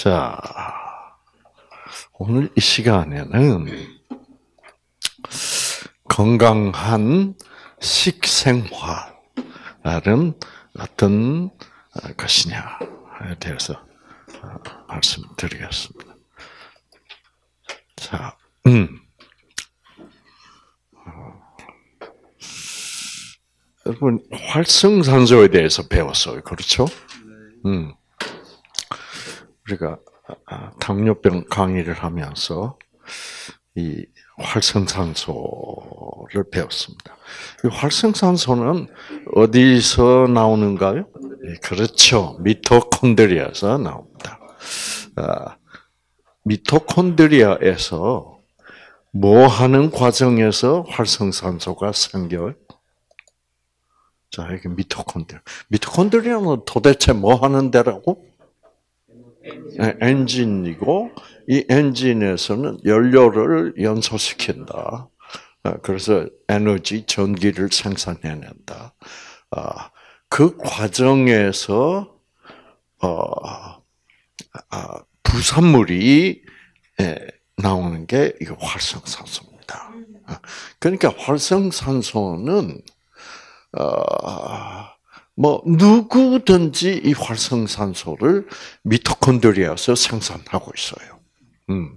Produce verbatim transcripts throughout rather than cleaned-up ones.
자, 오늘 이 시간에는 건강한 식생활은 어떤 것이냐에 대해서 말씀드리겠습니다. 자, 음. 여러분 활성산소에 대해서 배웠어요, 그렇죠? 음. 우리가 당뇨병 강의를 하면서 이 활성산소를 배웠습니다. 이 활성산소는 어디서 나오는가요? 네, 그렇죠. 미토콘드리아에서 나옵니다. 아, 미토콘드리아에서 뭐 하는 과정에서 활성산소가 생겨요? 자, 이게 미토콘드리아. 미토콘드리아는 도대체 뭐 하는 데라고? 엔진이고, 이 엔진에서는 연료를 연소시킨다. 그래서 에너지, 전기를 생산해낸다. 그 과정에서 부산물이 나오는 게 이거 활성산소입니다. 그러니까 활성산소는 뭐 누구든지 이 활성산소를 미토콘드리아에서 생산하고 있어요. 음.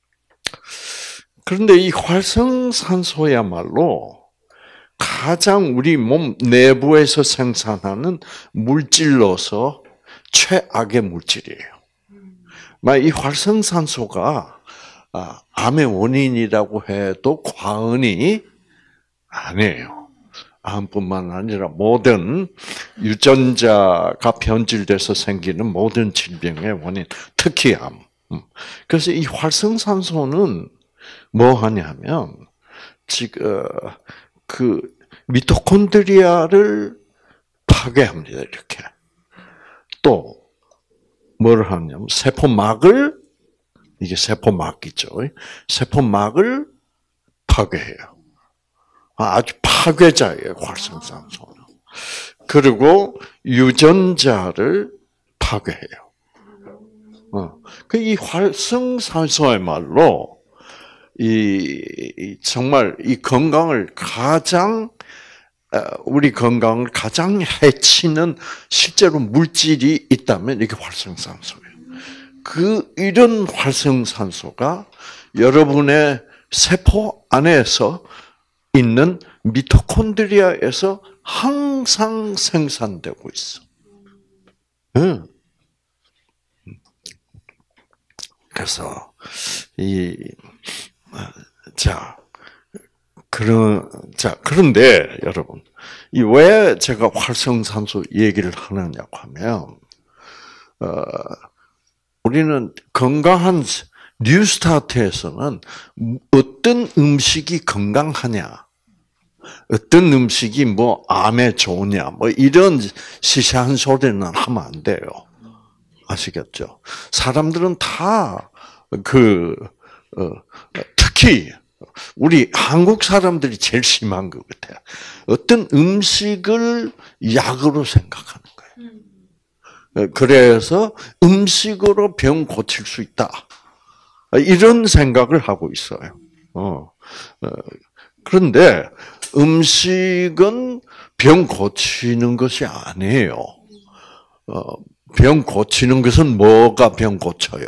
그런데 이 활성산소야말로 가장 우리 몸 내부에서 생산하는 물질로서 최악의 물질이에요. 이 활성산소가 암의 원인이라고 해도 과언이 아니에요. 암뿐만 아니라 모든 유전자가 변질돼서 생기는 모든 질병의 원인, 특히 암. 그래서 이 활성산소는 뭐 하냐면 지금 그 미토콘드리아를 파괴합니다. 이렇게. 또 뭘 하냐면 세포막을, 이게 세포막이죠. 세포막을 파괴해요. 아주 파괴자예요, 활성산소는. 그리고 유전자를 파괴해요. 어. 이 활성산소야말로 이 정말 이 건강을 가장 우리 건강을 가장 해치는 실제로 물질이 있다면 이게 활성산소예요. 그 이런 활성산소가 여러분의 세포 안에서 있는 미토콘드리아에서 항상 생산되고 있어. 응. 그래서 이 자, 그런 자 그런데 여러분, 이 왜 제가 활성산소 얘기를 하느냐고 하면, 어, 우리는 건강한 뉴스타트에서는 어떤 음식이 건강하냐, 어떤 음식이 뭐 암에 좋으냐, 뭐 이런 시시한 소리는 하면 안 돼요. 아시겠죠? 사람들은 다 그 어, 특히 우리 한국 사람들이 제일 심한 것 같아요. 어떤 음식을 약으로 생각하는 거예요. 그래서 음식으로 병 고칠 수 있다. 이런 생각을 하고 있어요. 어. 그런데 음식은 병 고치는 것이 아니에요. 병 고치는 것은 뭐가 병 고쳐요?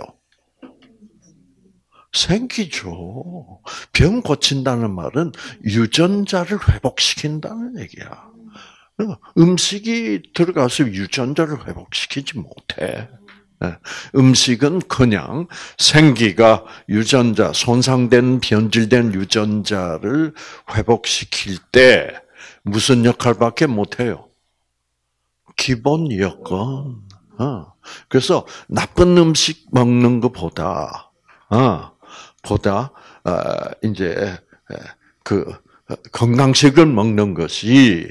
생기죠. 병 고친다는 말은 유전자를 회복시킨다는 얘기야. 음식이 들어가서 유전자를 회복시키지 못해. 음식은 그냥 생기가 유전자, 손상된 변질된 유전자를 회복시킬 때 무슨 역할밖에 못해요? 기본 여건. 그래서 나쁜 음식 먹는 것보다 보다 이제 그 건강식을 먹는 것이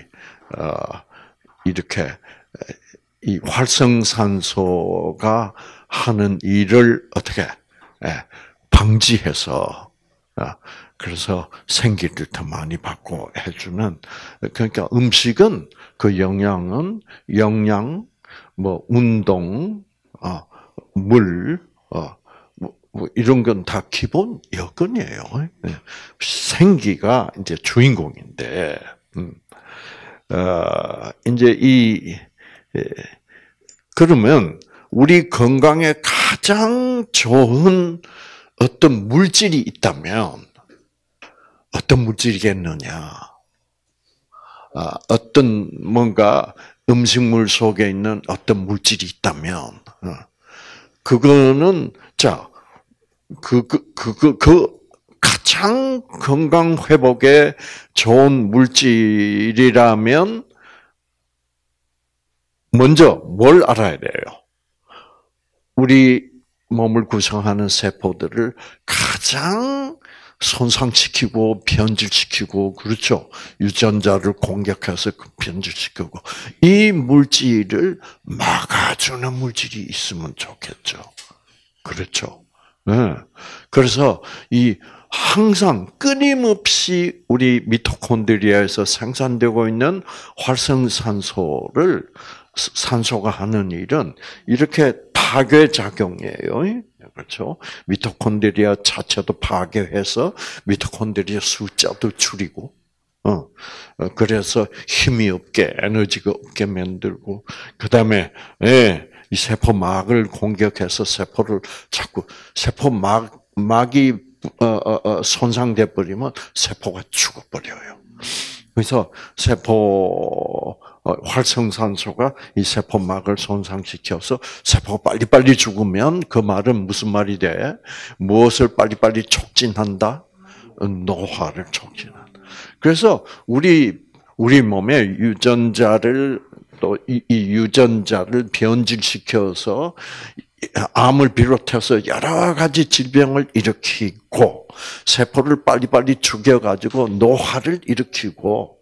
이렇게 이 활성산소가 하는 일을 어떻게 방지해서, 그래서 생기를 더 많이 받고 해주는, 그러니까 음식은 그 영양은 영양, 뭐 운동, 물, 어, 뭐, 뭐 이런 건 다 기본 여건이에요. 생기가 이제 주인공인데, 음, 어, 이제 이 예, 그러면 우리 건강에 가장 좋은 어떤 물질이 있다면 어떤 물질이겠느냐? 아, 어떤 뭔가 음식물 속에 있는 어떤 물질이 있다면, 어, 그거는 자, 그, 그, 그, 그, 그 가장 건강 회복에 좋은 물질이라면 먼저 뭘 알아야 돼요? 우리 몸을 구성하는 세포들을 가장 손상시키고 변질시키고 그렇죠. 유전자를 공격해서 변질시키고 이 물질을 막아주는 물질이 있으면 좋겠죠. 그렇죠. 네. 그래서 이 항상 끊임없이 우리 미토콘드리아에서 생산되고 있는 활성산소를 산소가 하는 일은 이렇게 파괴 작용이에요. 그렇죠? 미토콘드리아 자체도 파괴해서 미토콘드리아 숫자도 줄이고, 어, 그래서 힘이 없게 에너지가 없게 만들고, 그 다음에 예, 이 세포막을 공격해서 세포를 자꾸 세포막 막이 어, 어, 어, 손상돼 버리면 세포가 죽어버려요. 그래서 세포 활성산소가 이 세포막을 손상시켜서 세포가 빨리빨리 죽으면 그 말은 무슨 말이 돼? 무엇을 빨리빨리 촉진한다? 노화를 촉진한다. 그래서 우리 우리 몸에 유전자를 또 이 유전자를 변질시켜서 암을 비롯해서 여러 가지 질병을 일으키고 세포를 빨리빨리 죽여가지고 노화를 일으키고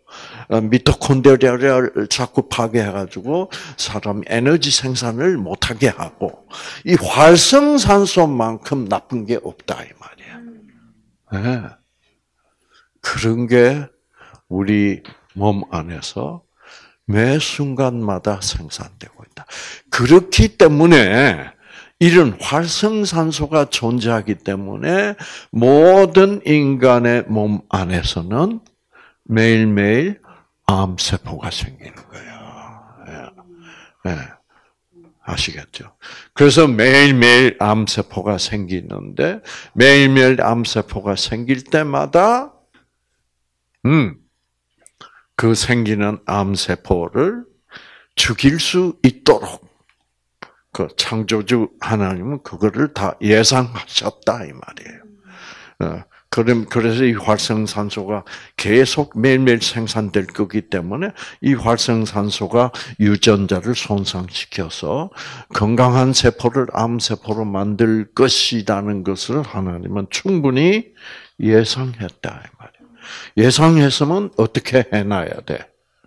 미토콘드리아를 자꾸 파괴해가지고 사람 에너지 생산을 못하게 하고 이 활성산소만큼 나쁜 게 없다 이 말이야. 네. 그런 게 우리 몸 안에서 매 순간마다 생산되고 있다. 그렇기 때문에 이런 활성산소가 존재하기 때문에 모든 인간의 몸 안에서는 매일매일 암세포가 생기는 거예요. 네. 아시겠죠? 그래서 매일매일 암세포가 생기는데 매일매일 암세포가 생길 때마다 음, 그 생기는 암세포를 죽일 수 있도록 그 창조주 하나님은 그거를 다 예상하셨다 이 말이에요. 그럼 그래서 이 활성산소가 계속 매일매일 생산될 거기 때문에 이 활성산소가 유전자를 손상시켜서 건강한 세포를 암세포로 만들 것이라는 것을 하나님은 충분히 예상했다 이 말이에요. 예상했으면 어떻게 해놔야 돼?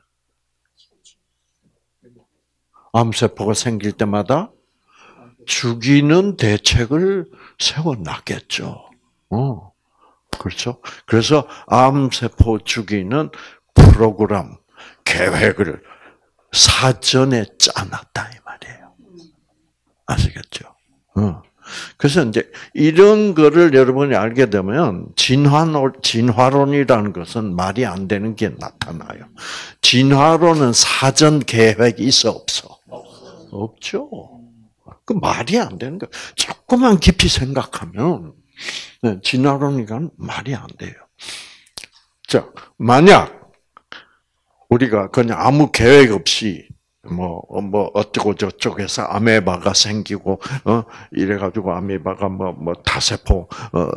암세포가 생길 때마다 죽이는 대책을 세워놨겠죠. 어, 그렇죠. 그래서 암세포 죽이는 프로그램, 계획을 사전에 짜놨다 이 말이에요. 아시겠죠? 어. 그래서 이제 이런 거를 여러분이 알게 되면 진화론, 진화론이라는 것은 말이 안 되는 게 나타나요. 진화론은 사전 계획이 있어 없어? 없죠. 그 말이 안 되는 거. 조금만 깊이 생각하면 진화론이란 말이 안 돼요. 자, 만약 우리가 그냥 아무 계획 없이 뭐, 뭐, 어쩌고 저쩌고해서 아메바가 생기고, 어, 이래가지고 아메바가 뭐, 뭐, 다세포, 어,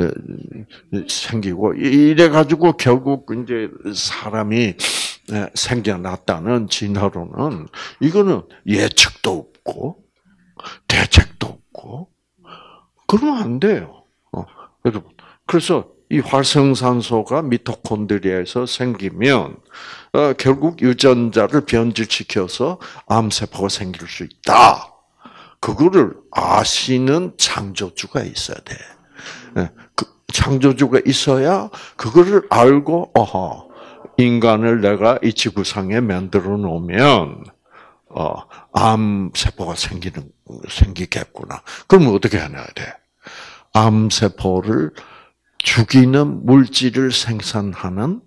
생기고, 이래가지고 결국 이제 사람이 생겨났다는 진화론은, 이거는 예측도 없고, 대책도 없고, 그러면 안 돼요. 어, 그래서 이 활성산소가 미토콘드리아에서 생기면 어, 결국 유전자를 변질시켜서 암세포가 생길 수 있다. 그거를 아시는 창조주가 있어야 돼. 네, 그 창조주가 있어야 그거를 알고 어허 인간을 내가 이 지구상에 만들어 놓으면 어, 암 세포가 생기는 생기겠구나. 그러면 어떻게 해야 돼? 암 세포를 죽이는 물질을 생산하는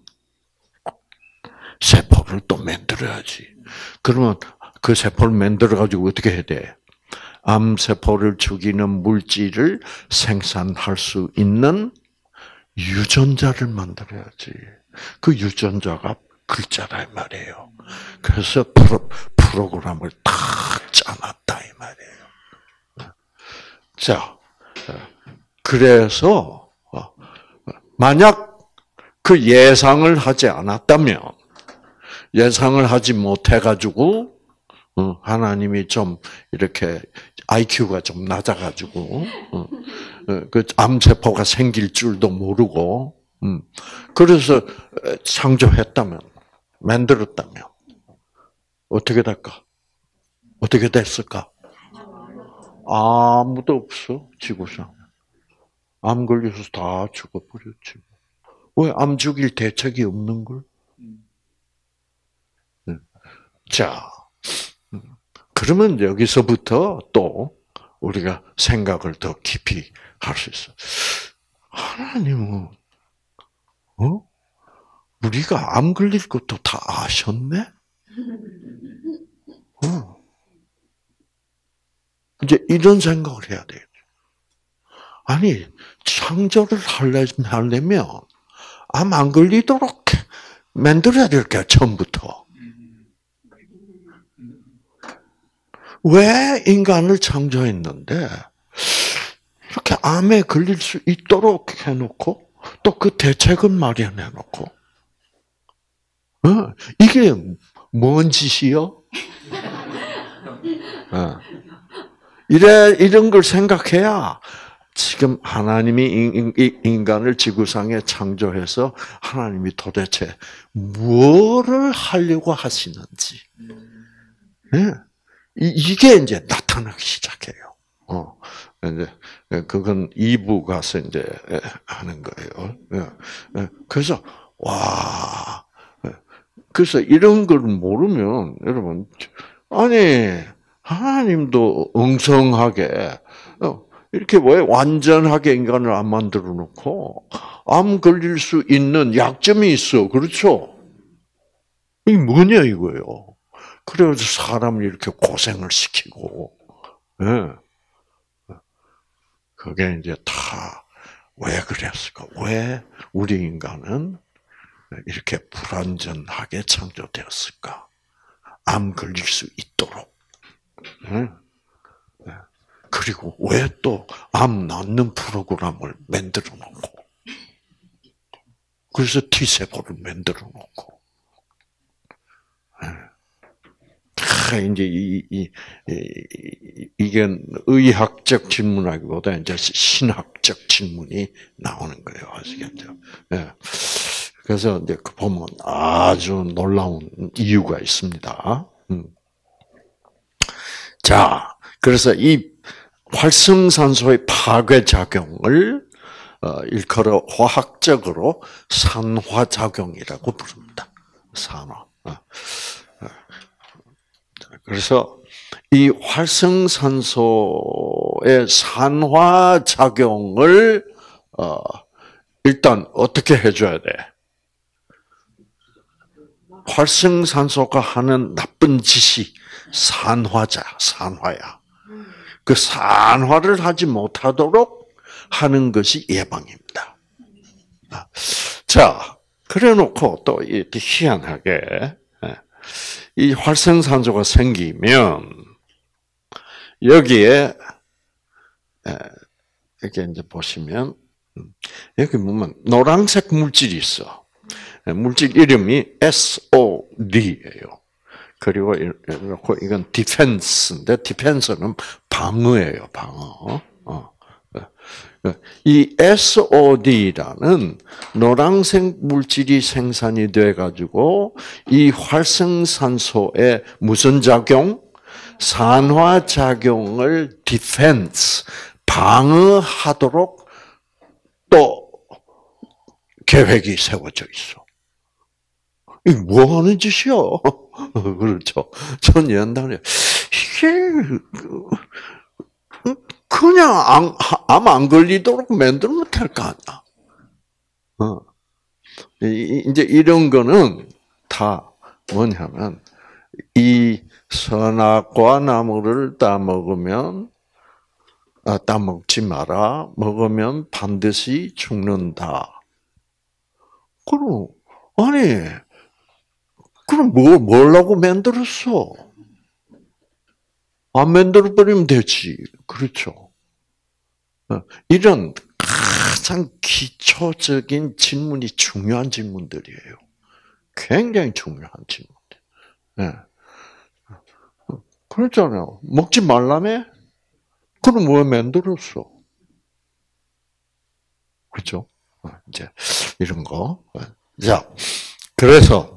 세포를 또 만들어야지. 그러면 그 세포를 만들어 가지고 어떻게 해야 돼? 암 세포를 죽이는 물질을 생산할 수 있는 유전자를 만들어야지. 그 유전자가 글자라 이 말이에요. 그래서 프로, 프로그램을 딱 짜놨다 이 말이에요. 자, 그래서 만약 그 예상을 하지 않았다면, 예상을 하지 못해가지고 하나님이 좀 이렇게 아이큐가 좀 낮아가지고 그 암세포가 생길 줄도 모르고 그래서 창조했다면, 만들었다면 어떻게 될까? 어떻게 됐을까? 아무도 없어, 지구상. 암 걸려서 다 죽어버렸지. 왜 암 죽일 대책이 없는 걸? 자, 그러면 여기서부터 또 우리가 생각을 더 깊이 할 수 있어. 하나님은 어? 우리가 암 걸릴 것도 다 아셨네? 어. 이제 이런 생각을 해야 돼요. 아니, 창조를 하려면 암 안 걸리도록 만들어야 될 거야, 처음부터. 왜 인간을 창조했는데 이렇게 암에 걸릴 수 있도록 해놓고 또 그 대책은 마련해놓고 어? 이게 뭔 짓이요? 어. 이래 이런 걸 생각해야 지금 하나님이 인간을 지구상에 창조해서 하나님이 도대체 무엇을 하려고 하시는지 네? 이게 이제 나타나기 시작해요. 어, 이제 그건 이 부 가서 이제 하는 거예요. 그래서 와, 그래서 이런 걸 모르면 여러분 아니 하나님도 엉성하게 이렇게 왜 완전하게 인간을 안 만들어 놓고 암 걸릴 수 있는 약점이 있어, 그렇죠? 이게 뭐냐 이거예요. 그래서 사람을 이렇게 고생을 시키고, 예. 그게 이제 다 왜 그랬을까? 왜 우리 인간은 이렇게 불완전하게 창조되었을까? 암 걸릴 수 있도록. 예. 그리고 왜 또 암 낳는 프로그램을 만들어 놓고, 그래서 T세포를 만들어 놓고, 예. 이제 이, 이, 이, 이게 의학적 질문하기보다 이제 신학적 질문이 나오는 거예요. 아시겠죠? 예. 그래서 이제 그 보면 아주 놀라운 이유가 있습니다. 음. 자, 그래서 이 활성산소의 파괴 작용을 일컬어 화학적으로 산화작용이라고 부릅니다. 산화. 그래서 이 활성산소의 산화작용을 어, 일단 어떻게 해줘야 돼? 활성산소가 하는 나쁜 짓이 산화자, 산화야. 그 산화를 하지 못하도록 하는 것이 예방입니다. 자, 그래놓고 또 희한하게 이 활성산소가 생기면 여기에 이렇게 이제 보시면 여기 보면 노란색 물질이 있어. 물질 이름이 에스오디예요. 그리고 이렇게 이건 디펜스인데 디펜스는 방어예요, 방어. 이 에스오디라는 노란색 물질이 생산이 돼 가지고 이 활성산소에 무슨 작용? 산화 작용을 디펜스 방어하도록 또 계획이 세워져 있어. 이게 뭐 하는 짓이요? 그렇죠. 전 옛날에 이게 그냥 암 안 걸리도록 만들면 될 거 아니야. 어. 이제 이런 거는 다 뭐냐면 이 선악과 나무를 따먹으면 아, 따먹지 마라. 먹으면 반드시 죽는다. 그럼 아니 그럼 뭘 뭘라고 만들었어? 안 만들어 버리면 되지. 그렇죠. 이런 가장 기초적인 질문이 중요한 질문들이에요. 굉장히 중요한 질문들. 네. 그렇잖아요. 먹지 말라며? 그럼 왜 만들었어? 그렇죠? 이제 이런 거. 자, 그래서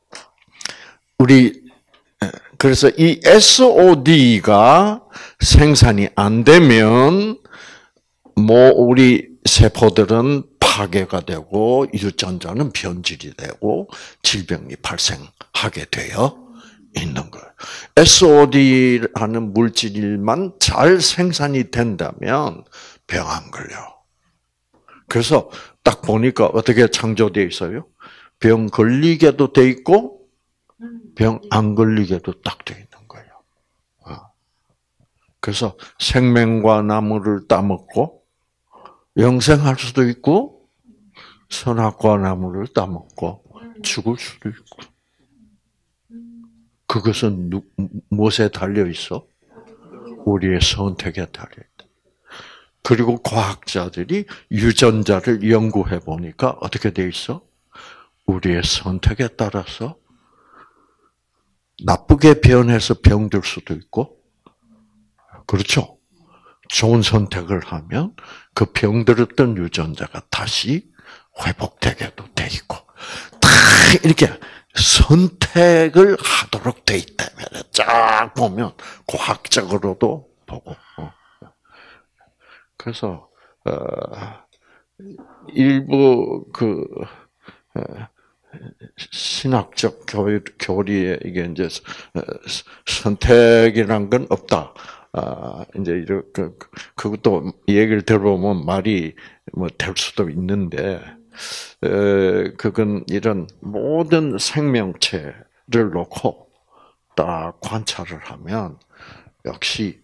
우리 그래서 이 에스오디가 생산이 안 되면 뭐 우리 세포들은 파괴가 되고 유전자는 변질이 되고 질병이 발생하게 되어 있는 거예요. 에스오디라는 물질만 잘 생산이 된다면 병 안 걸려. 그래서 딱 보니까 어떻게 창조되어 있어요? 병 걸리게도 돼 있고 병 안 걸리게도 딱 돼 있는 거예요. 그래서 생명과 나무를 따먹고 영생할 수도 있고 선악과 나무를 따먹고 죽을 수도 있고. 그것은 누, 무엇에 달려 있어? 우리의 선택에 달려 있다. 그리고 과학자들이 유전자를 연구해 보니까 어떻게 돼 있어? 우리의 선택에 따라서 나쁘게 변해서 병들 수도 있고, 그렇죠? 좋은 선택을 하면 그 병들었던 유전자가 다시 회복되게도 돼 있고, 다 이렇게 선택을 하도록 돼 있다면 쫙 보면 과학적으로도 보고. 그래서 어, 일부 그 어, 신학적 교리, 교리에 이게 이제 선택이란 건 없다. 아, 이제 이렇게 그것도 얘기를 들어보면 말이 뭐 될 수도 있는데, 에, 그건 이런 모든 생명체를 놓고 딱 관찰을 하면 역시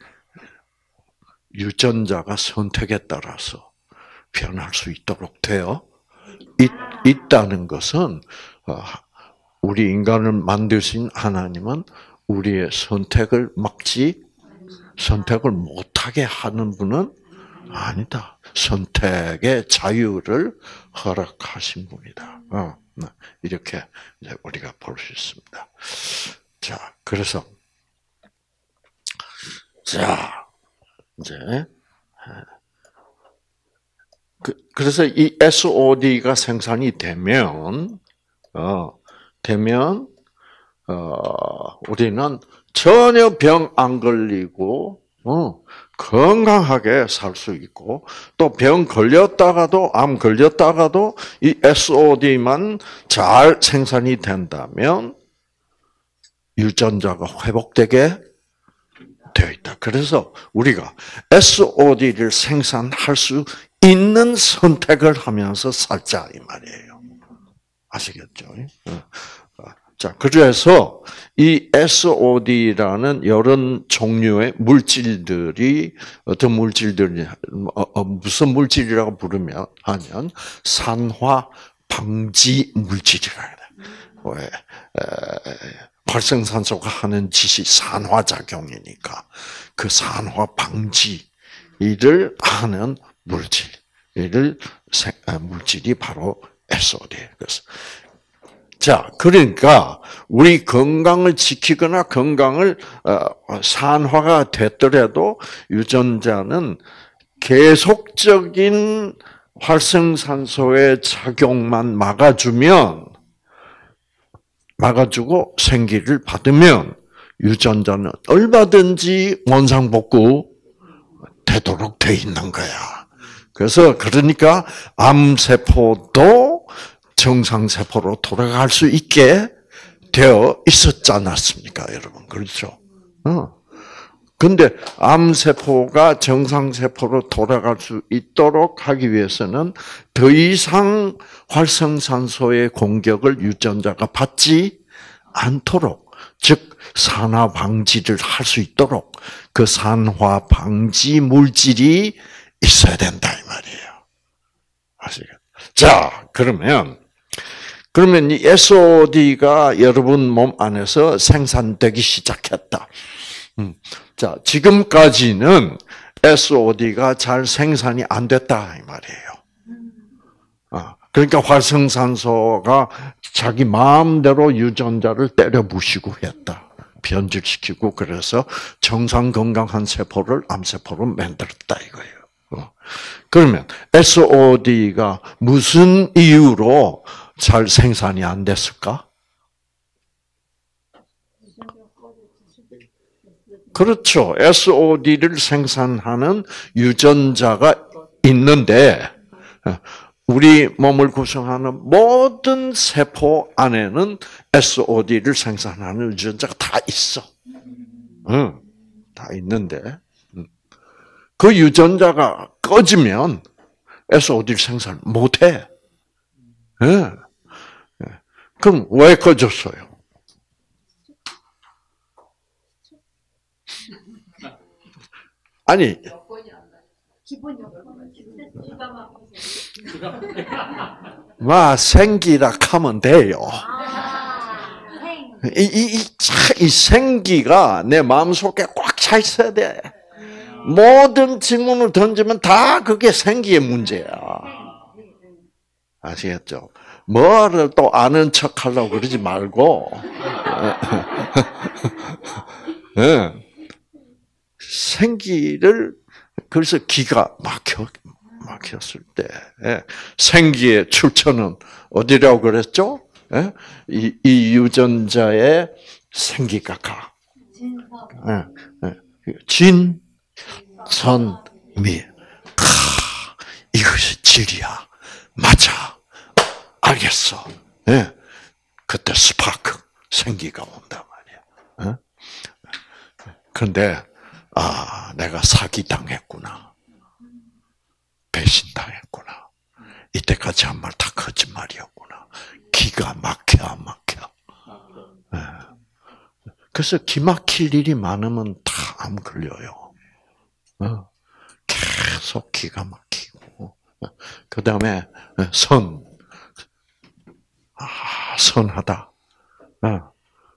유전자가 선택에 따라서 변할 수 있도록 되어 있, 있다는 것은 우리 인간을 만드신 하나님은 우리의 선택을 막지 선택을 못하게 하는 분은 아니다. 선택의 자유를 허락하신 분이다. 어, 이렇게 이제 우리가 볼 수 있습니다. 자, 그래서 자 이제 그, 그래서 이 에스오디가 생산이 되면 어, 되면 어, 우리는 전혀 병 안 걸리고 어, 건강하게 살 수 있고, 또 병 걸렸다가도 암 걸렸다가도 이 에스오디만 잘 생산이 된다면 유전자가 회복되게 되어 있다. 그래서 우리가 에스오디를 생산할 수 있는 선택을 하면서 살자 이 말이에요. 아시겠죠? 자, 그래서 이 에스오디라는 여러 종류의 물질들이 어떤 물질들이 무슨 물질이라고 부르면 하면 산화 방지 물질이라 그래. 왜 활성산소가 하는 짓이 산화 작용이니까 그 산화 방지를 하는 물질, 이를 물질이 바로 에스오디예요. 그래서 자, 그러니까 우리 건강을 지키거나 건강을 산화가 됐더라도 유전자는 계속적인 활성산소의 작용만 막아주면, 막아주고 생기를 받으면 유전자는 얼마든지 원상복구 되도록 돼 있는 거야. 그래서 그러니까 암세포도 정상세포로 돌아갈 수 있게 되어 있었지 않았습니까, 여러분? 그렇죠? 어. 근데 암세포가 정상세포로 돌아갈 수 있도록 하기 위해서는 더 이상 활성산소의 공격을 유전자가 받지 않도록, 즉 산화 방지를 할 수 있도록 그 산화 방지 물질이 있어야 된다 이 말이에요. 아시겠죠? 자, 그러면 그러면 이 에스오디가 여러분 몸 안에서 생산되기 시작했다. 음. 자, 지금까지는 에스오디가 잘 생산이 안 됐다 이 말이에요. 아, 그러니까 활성산소가 자기 마음대로 유전자를 때려 부시고 했다. 변질시키고 그래서 정상 건강한 세포를 암세포로 만들었다 이거예요. 어. 그러면 에스오디가 무슨 이유로 잘 생산이 안 됐을까? 그렇죠. 에스오디를 생산하는 유전자가 있는데 우리 몸을 구성하는 모든 세포 안에는 에스오디를 생산하는 유전자가 다 있어. 응, 다 있는데 그 유전자가 꺼지면 에스오디를 생산 못해. 네. 그럼 왜 꺼졌어요? 아니, 마 생기라 하면 돼요. 이, 이, 이, 이 생기가 내 마음속에 꽉 차 있어야 돼. 모든 질문을 던지면 다 그게 생기의 문제야. 아시겠죠? 뭐를 또 아는 척 하려고 그러지 말고. 네. 생기를, 그래서 기가 막혀, 막혔을 때, 생기의 출처는 어디라고 그랬죠? 이, 이 유전자의 생기가 가. 진, 선, 미. 카, 이것이 진리야. 맞아. 알겠어. 그때 스파크, 생기가 온단 말이야. 그런데, 아, 내가 사기당했구나. 배신당했구나. 이때까지 한 말 다 거짓말이었구나. 기가 막혀, 안 막혀. 네. 그래서 기 막힐 일이 많으면 다 암 걸려요. 어. 계속 기가 막히고. 그 다음에, 선. 아, 선하다. 어.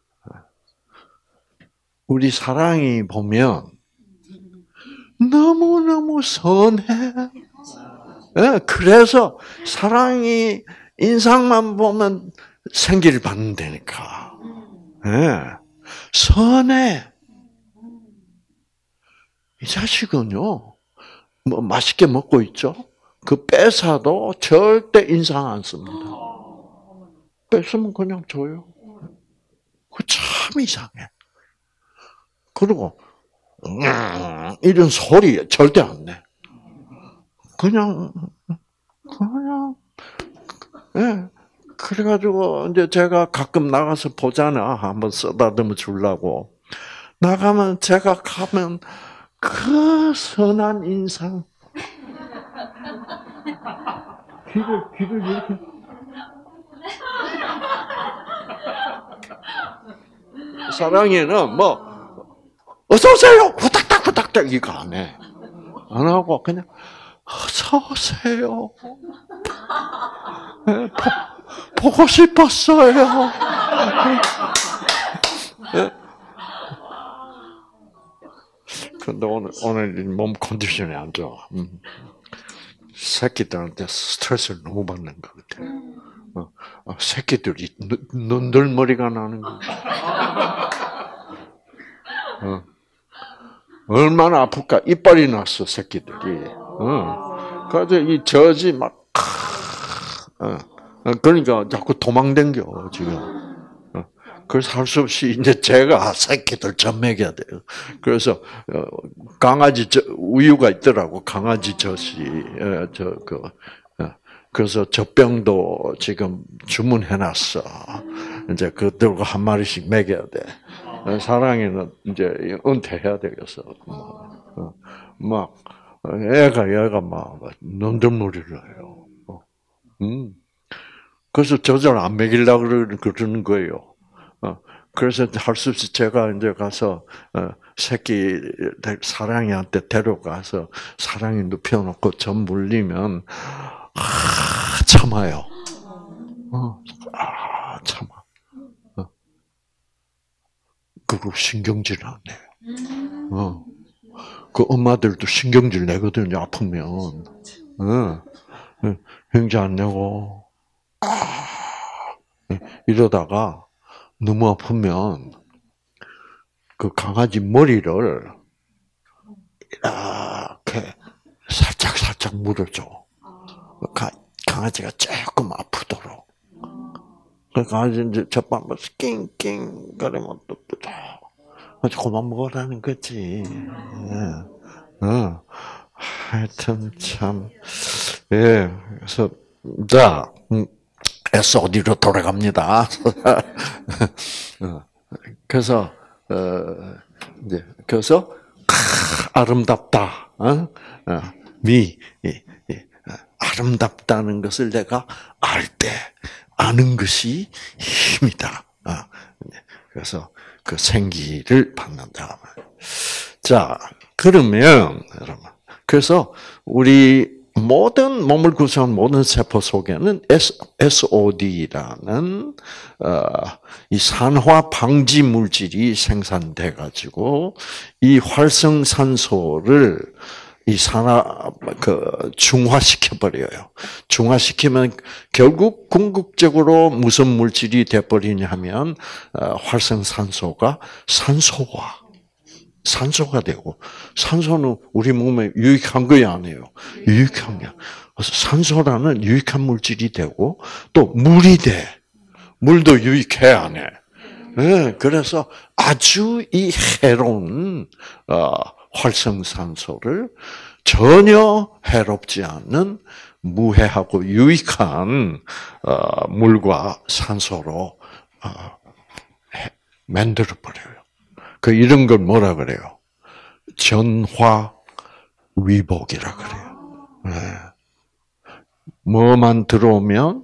우리 사랑이 보면 너무너무 선해. 그래서 사랑이 인상만 보면 생기를 받는다니까. 선해. 이 자식은요, 뭐 맛있게 먹고 있죠? 그 뺏어도 절대 인상 안 씁니다. 뺏으면 그냥 줘요. 그 참 이상해. 그리고 음, 이런 소리 절대 안 내. 그냥 그냥 예. 그래가지고 이제 제가 가끔 나가서 보잖아. 한번 쓰다듬어 주려고 나가면 제가 가면 그 선한 인상. 귀를 귀를 이렇게. 사랑이는 뭐. 어서 오세요. 후딱딱 후딱딱 이거 안 해. 안 하고 그냥 어서 오세요. 네, 보, 보고 싶었어요. 네. 근데 오늘 오늘 몸 컨디션이 안 좋아. 음. 새끼들한테 스트레스를 너무 받는 것 같아. 어, 어, 새끼들이 눈들머리가 나는 거. 어. 얼마나 아플까? 이빨이 났어, 새끼들이. 어. 그래서 이 젖이 막, 어. 그러니까 자꾸 도망댕겨, 지금. 어. 그래서 할 수 없이 이제 제가 새끼들 젖 먹여야 돼요. 그래서, 강아지 젖, 우유가 있더라고, 강아지 젖이. 저, 그, 그래서 젖병도 지금 주문해놨어. 이제 그들과 한 마리씩 먹여야 돼. 사랑이는 이제 은퇴해야 되겠어. 막 애가 얘가 막 넌덜머리를 해요. 음. 그래서 저절 안 먹이려고 그러는 거예요. 그래서 할 수 없이 제가 이제 가서 새끼 사랑이한테 데려가서 사랑이 눕혀놓고 전 물리면 아, 참아요. 어, 아, 참아. 어. 그리고 신경질 안 내요. 어. 그 엄마들도 신경질 내거든요, 아프면. 어. 형제 안 내고. 아. 이러다가 너무 아프면 그 강아지 머리를 이렇게 살짝 살짝 물어줘. 강아지가 조금 아프도록. 그 강아지 이제 젖밥을 낑낑 거리면 또 아주 그만 먹으라는 거지. 예. 어. 하여튼 참 예. 그래서 자. 음. 에서 어디로 돌아갑니다. 그래서 어, 이제 그래서 아, 아름답다, 어? 어, 미 예, 예, 아름답다는 것을 내가 알 때 아는 것이 힘이다. 어, 그래서 그 생기를 받는다. 자, 그러면 여러분, 그래서 우리 모든 몸을 구성하는 모든 세포 속에는 에스오디라는 이 산화 방지 물질이 생산돼 가지고 이 활성산소를 이 산화 그 중화시켜 버려요. 중화시키면 결국 궁극적으로 무슨 물질이 돼 버리냐면 활성산소가 산소화. 산소가 되고, 산소는 우리 몸에 유익한 거야, 아니에요? 유익한 게. 그래서 산소라는 유익한 물질이 되고, 또 물이 돼. 물도 유익해, 안 해? 네, 그래서 아주 이 해로운, 어, 활성산소를 전혀 해롭지 않는 무해하고 유익한, 어, 물과 산소로, 어, 만들어버려요. 그 이런 걸 뭐라 그래요? 전화 위복이라 그래요. 네. 뭐만 들어오면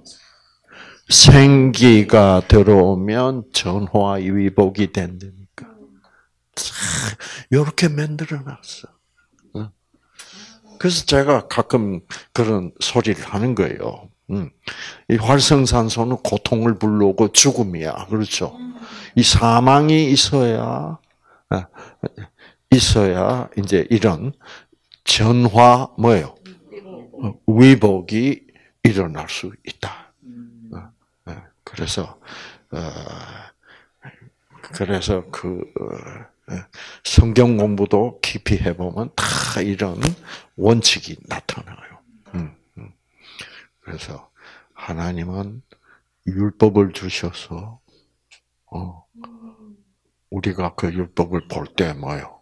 생기가 들어오면 전화 위복이 된다니까. 이렇게 만들어놨어. 그래서 제가 가끔 그런 소리를 하는 거예요. 이 활성산소는 고통을 불러오고 죽음이야. 그렇죠? 이 사망이 있어야 있어야 이제 이런 전화 뭐예요? 위복이 일어날 수 있다. 그래서 그래서 그 성경 공부도 깊이 해보면 다 이런 원칙이 나타나요. 그래서 하나님은 율법을 주셔서 어, 우리가 그 율법을 볼 때 뭐요?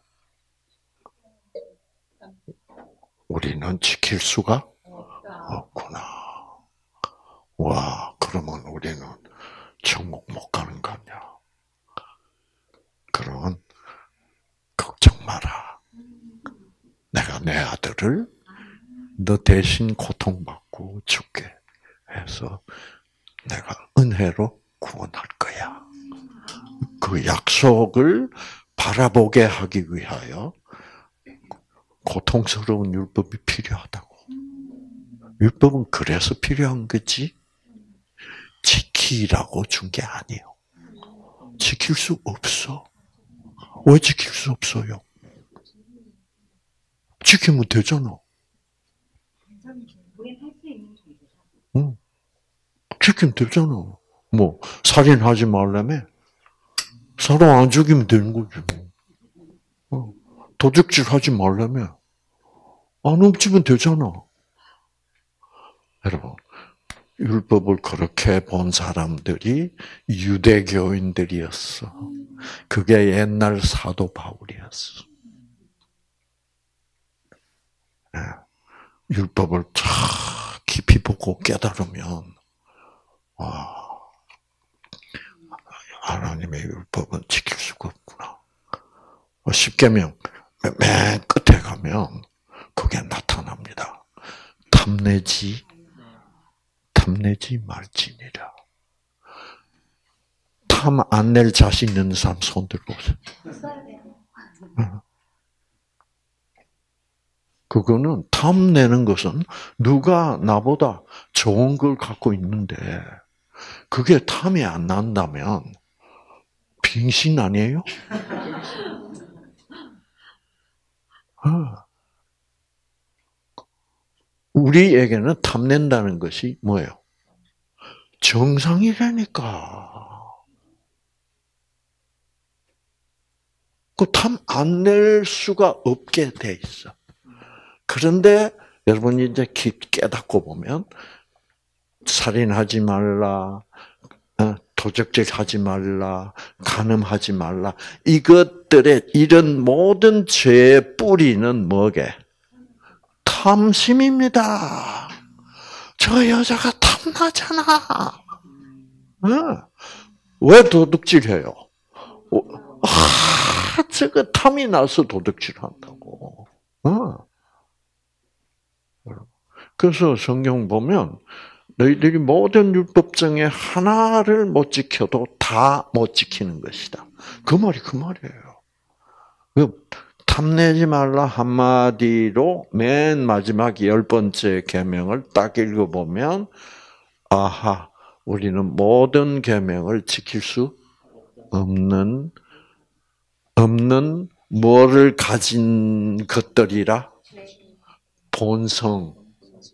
우리는 지킬 수가 없구나. 와, 그러면 우리는 천국 못 가는 거 아니야? 그러면 걱정 마라. 내가 내 아들을 너 대신 고통받고 죽게 해서 내가 은혜로 구원할 거야. 그 약속을 바라보게 하기 위하여 고통스러운 율법이 필요하다고. 율법은 그래서 필요한 거지 지키라고 준 게 아니에요. 지킬 수 없어. 왜 지킬 수 없어요? 지키면 되잖아. 응. 지키면 되잖아. 뭐 살인하지 말라며? 사람 안 죽이면 되는 거지. 어. 도둑질 하지 말라며? 안 훔치면 되잖아. 여러분, 율법을 그렇게 본 사람들이 유대교인들이었어. 그게 옛날 사도 바울이었어. 네. 율법을 쫙 깊이 보고 깨달으면 와, 하나님의 율법은 지킬 수가 없구나. 십계명 맨 끝에 가면 그게 나타납니다. 탐내지, 탐내지 말지니라. 탐 안 낼 자신 있는 사람 손 들고 오세요. 그거는 탐내는 것은 누가 나보다 좋은 걸 갖고 있는데 그게 탐이 안 난다면 빙신 아니에요? 우리에게는 탐낸다는 것이 뭐예요? 정상이라니까. 그 탐 안 낼 수가 없게 돼 있어. 그런데 여러분이 이제 깨닫고 보면 살인하지 말라, 도적질하지 말라, 간음하지 말라. 이것들의 이런 모든 죄의 뿌리는 뭐게? 탐심입니다. 저 여자가 탐나잖아. 어? 왜 도둑질해요? 아, 저거 탐이 나서 도둑질한다고. 어? 그래서 성경 보면 너희들이 모든 율법 중에 하나를 못 지켜도 다 못 지키는 것이다. 그 말이 그 말이에요. 탐내지 말라 한마디로 맨 마지막 열 번째 계명을 딱 읽어보면 아하, 우리는 모든 계명을 지킬 수 없는 없는 뭐를 가진 것들이라? 본성.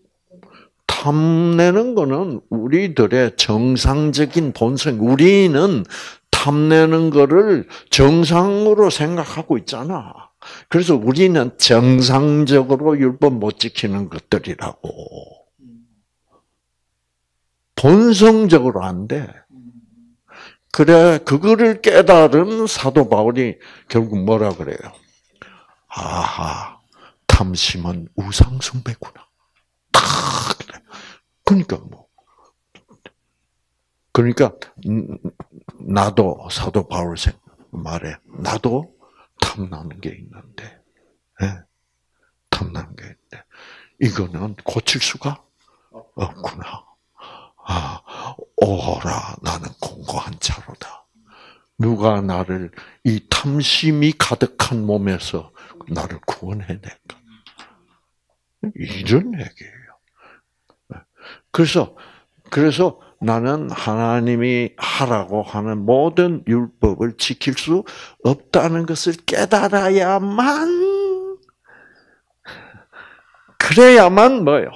탐내는 거는 우리들의 정상적인 본성. 우리는 탐내는 거를 정상으로 생각하고 있잖아. 그래서 우리는 정상적으로 율법 못 지키는 것들이라고. 본성적으로 안 돼. 그래, 그거를 깨달은 사도 바울이 결국 뭐라 그래요? 아하, 탐심은 우상숭배구나. 딱 그래. 그러니까 뭐, 그러니까 나도 사도 바울 말해, 나도 탐나는 게 있는데, 네? 탐나는 게 있는데, 이거는 고칠 수가 없구나. 아, 오라, 나는 공고한 자로다. 누가 나를 이 탐심이 가득한 몸에서 나를 구원해낼까? 이런 얘기예요. 그래서 그래서 나는 하나님이 하라고 하는 모든 율법을 지킬 수 없다는 것을 깨달아야만 그래야만 뭐요?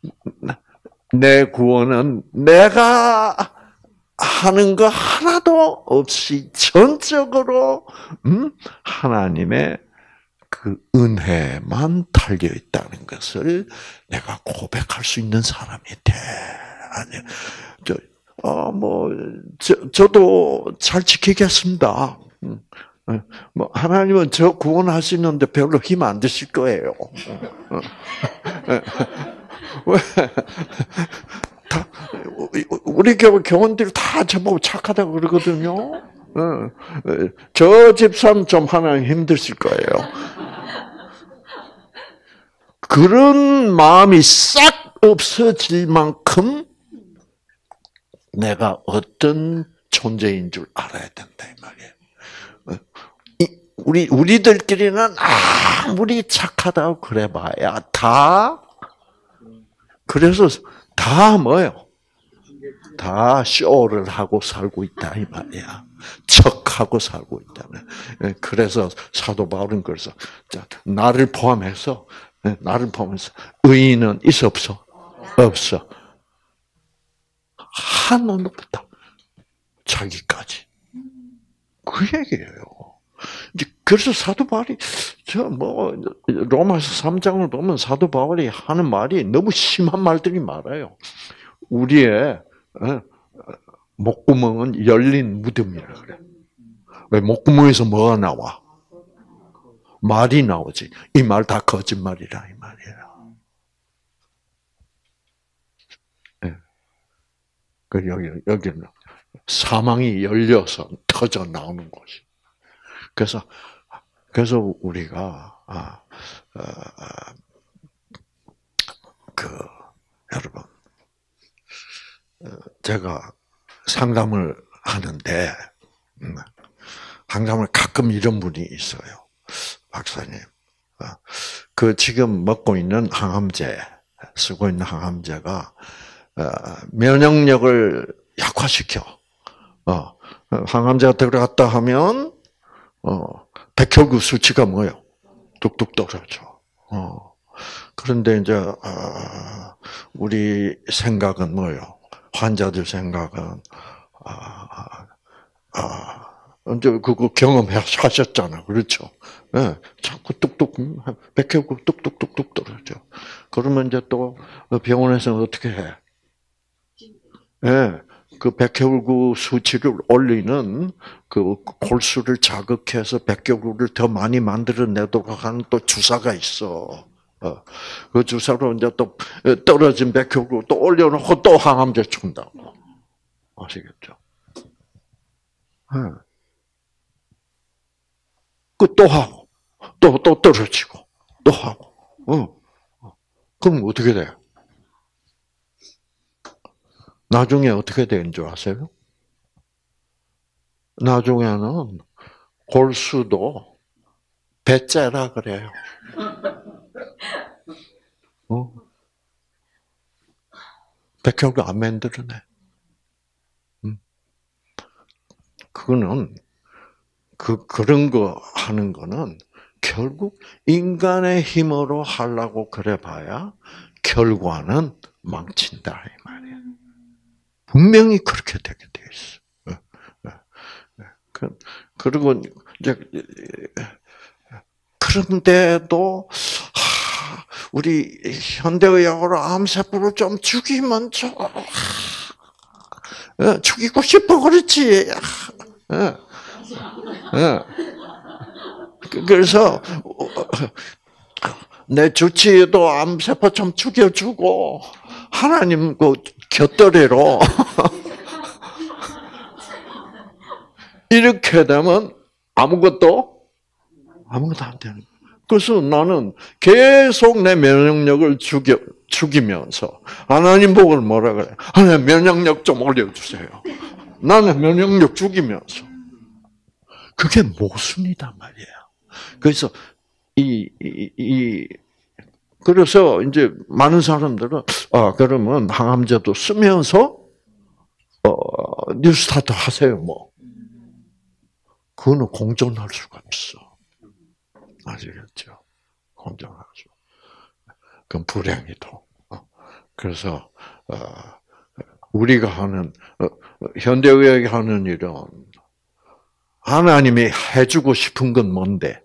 내 구원은 내가 하는 거 하나도 없이 전적으로 음? 하나님의 그 은혜만 달려 있다는 것을 내가 고백할 수 있는 사람이 돼. 아니, 저, 어, 뭐, 저, 저도 잘 지키겠습니다. 뭐 하나님은 저 구원하시는데 별로 힘 안 드실 거예요. 왜? 다 우리 교 교원들 다 저보고 착하다고 그러거든요. 저 집사람 좀 하나님 힘드실 거예요. 그런 마음이 싹 없어질 만큼 내가 어떤 존재인 줄 알아야 된다 이 말이에요. 우리 우리들끼리는 아무리 착하다고 그래봐야 다 그래서 다 뭐요? 다 쇼를 하고 살고 있다 이 말이야. 척하고 살고 있다는. 그래서 사도 바울은 그래서 나를 포함해서 나를 포함해서 의인은 있어 없어? 없어. 하나부터 자기까지. 그 얘기예요. 그래서 사도 바울이 저 뭐 로마서 삼 장을 보면 사도 바울이 하는 말이 너무 심한 말들이 많아요. 우리의 목구멍은 열린 무덤이라 그래. 왜 목구멍에서 뭐가 나와? 말이 나오지. 이 말 다 거짓말이라 이 말이에요. 네. 그 여기 여기는 사망이 열려서 터져 나오는 것이. 그래서 그래서 우리가 아, 어, 그 여러분 제가 상담을 하는데 상담을 가끔 이런 분이 있어요. 박사님, 그 지금 먹고 있는 항암제, 쓰고 있는 항암제가 면역력을 약화시켜. 어, 항암제가 들어갔다 하면 어, 백혈구 수치가 뭐예요? 뚝뚝 떨어져. 어. 그런데 이제 어, 우리 생각은 뭐예요? 환자들 생각은 아, 아, 이제 그거 경험하셨잖아, 그렇죠? 예, 자꾸 뚝뚝 백혈구 뚝뚝뚝뚝 떨어져. 그러면 이제 또 병원에서는 어떻게 해? 예, 그 백혈구 수치를 올리는 그 골수를 자극해서 백혈구를 더 많이 만들어내도록 하는 또 주사가 있어. 어, 그 주사로 이제 또 떨어진 백혈구 또 올려놓고 또 항암제 준다고. 아시겠죠? 예. 그 또 하고, 또, 또 떨어지고, 또 하고, 어. 그럼 어떻게 돼? 나중에 어떻게 되는 줄 아세요? 나중에는 골수도 배째라 그래요. 어? 백혈구 안 만들어내. 음. 그거는 그 그런 거 하는 거는 결국 인간의 힘으로 하려고 그래봐야 결과는 망친다 이 말이야. 분명히 그렇게 되게 돼 있어. 그리고 이제 그런데도 우리 현대의학으로 암세포를 좀 죽이면 좀 죽이고 싶어 그렇지. 그래서 내 주치의도 암세포 좀 죽여주고 하나님 그 곁더리로 이렇게 되면 아무것도 아무것도 안 되는 거예요. 그래서 나는 계속 내 면역력을 죽여 죽이면서 하나님 보고 뭐라 그래? 하나님 면역력 좀 올려주세요. 나는 면역력 죽이면서 그게 모순이단 말이에요. 그래서 이, 이, 이 그래서 이제 많은 사람들은 아 그러면 항암제도 쓰면서 어, 뉴스타트 하세요 뭐. 그거는 공존할 수가 없어. 아시겠죠? 공존할 수. 그건 불행이도. 그래서 어, 우리가 하는 어, 현대의학이 하는 일은 하나님이 해주고 싶은 건 뭔데?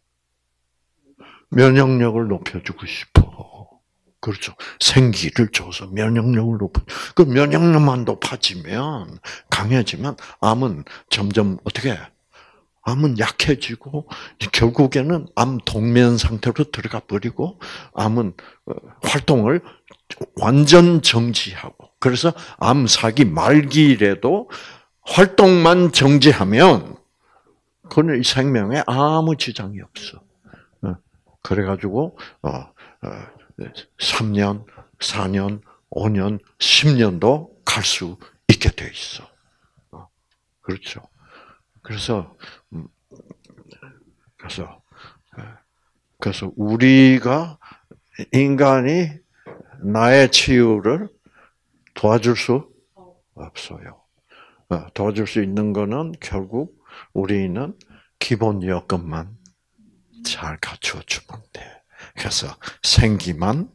면역력을 높여주고 싶어. 그렇죠. 생기를 줘서 면역력을 높여. 그 면역력만 높아지면 강해지면 암은 점점 어떻게 해? 암은 약해지고 결국에는 암 동면 상태로 들어가 버리고 암은 활동을 완전 정지하고 그래서 암사기 말기라도 활동만 정지하면 그는 이 생명에 아무 지장이 없어. 그래가지고 삼 년, 사 년, 오 년, 십 년도 갈 수 있게 돼 있어. 그렇죠. 그래서 그래서 그래서 우리가 인간이 나의 치유를 도와줄 수 없어요. 도와줄 수 있는 거는 결국 우리는 기본 여건만 잘 갖추어 주면 돼. 그래서 생기만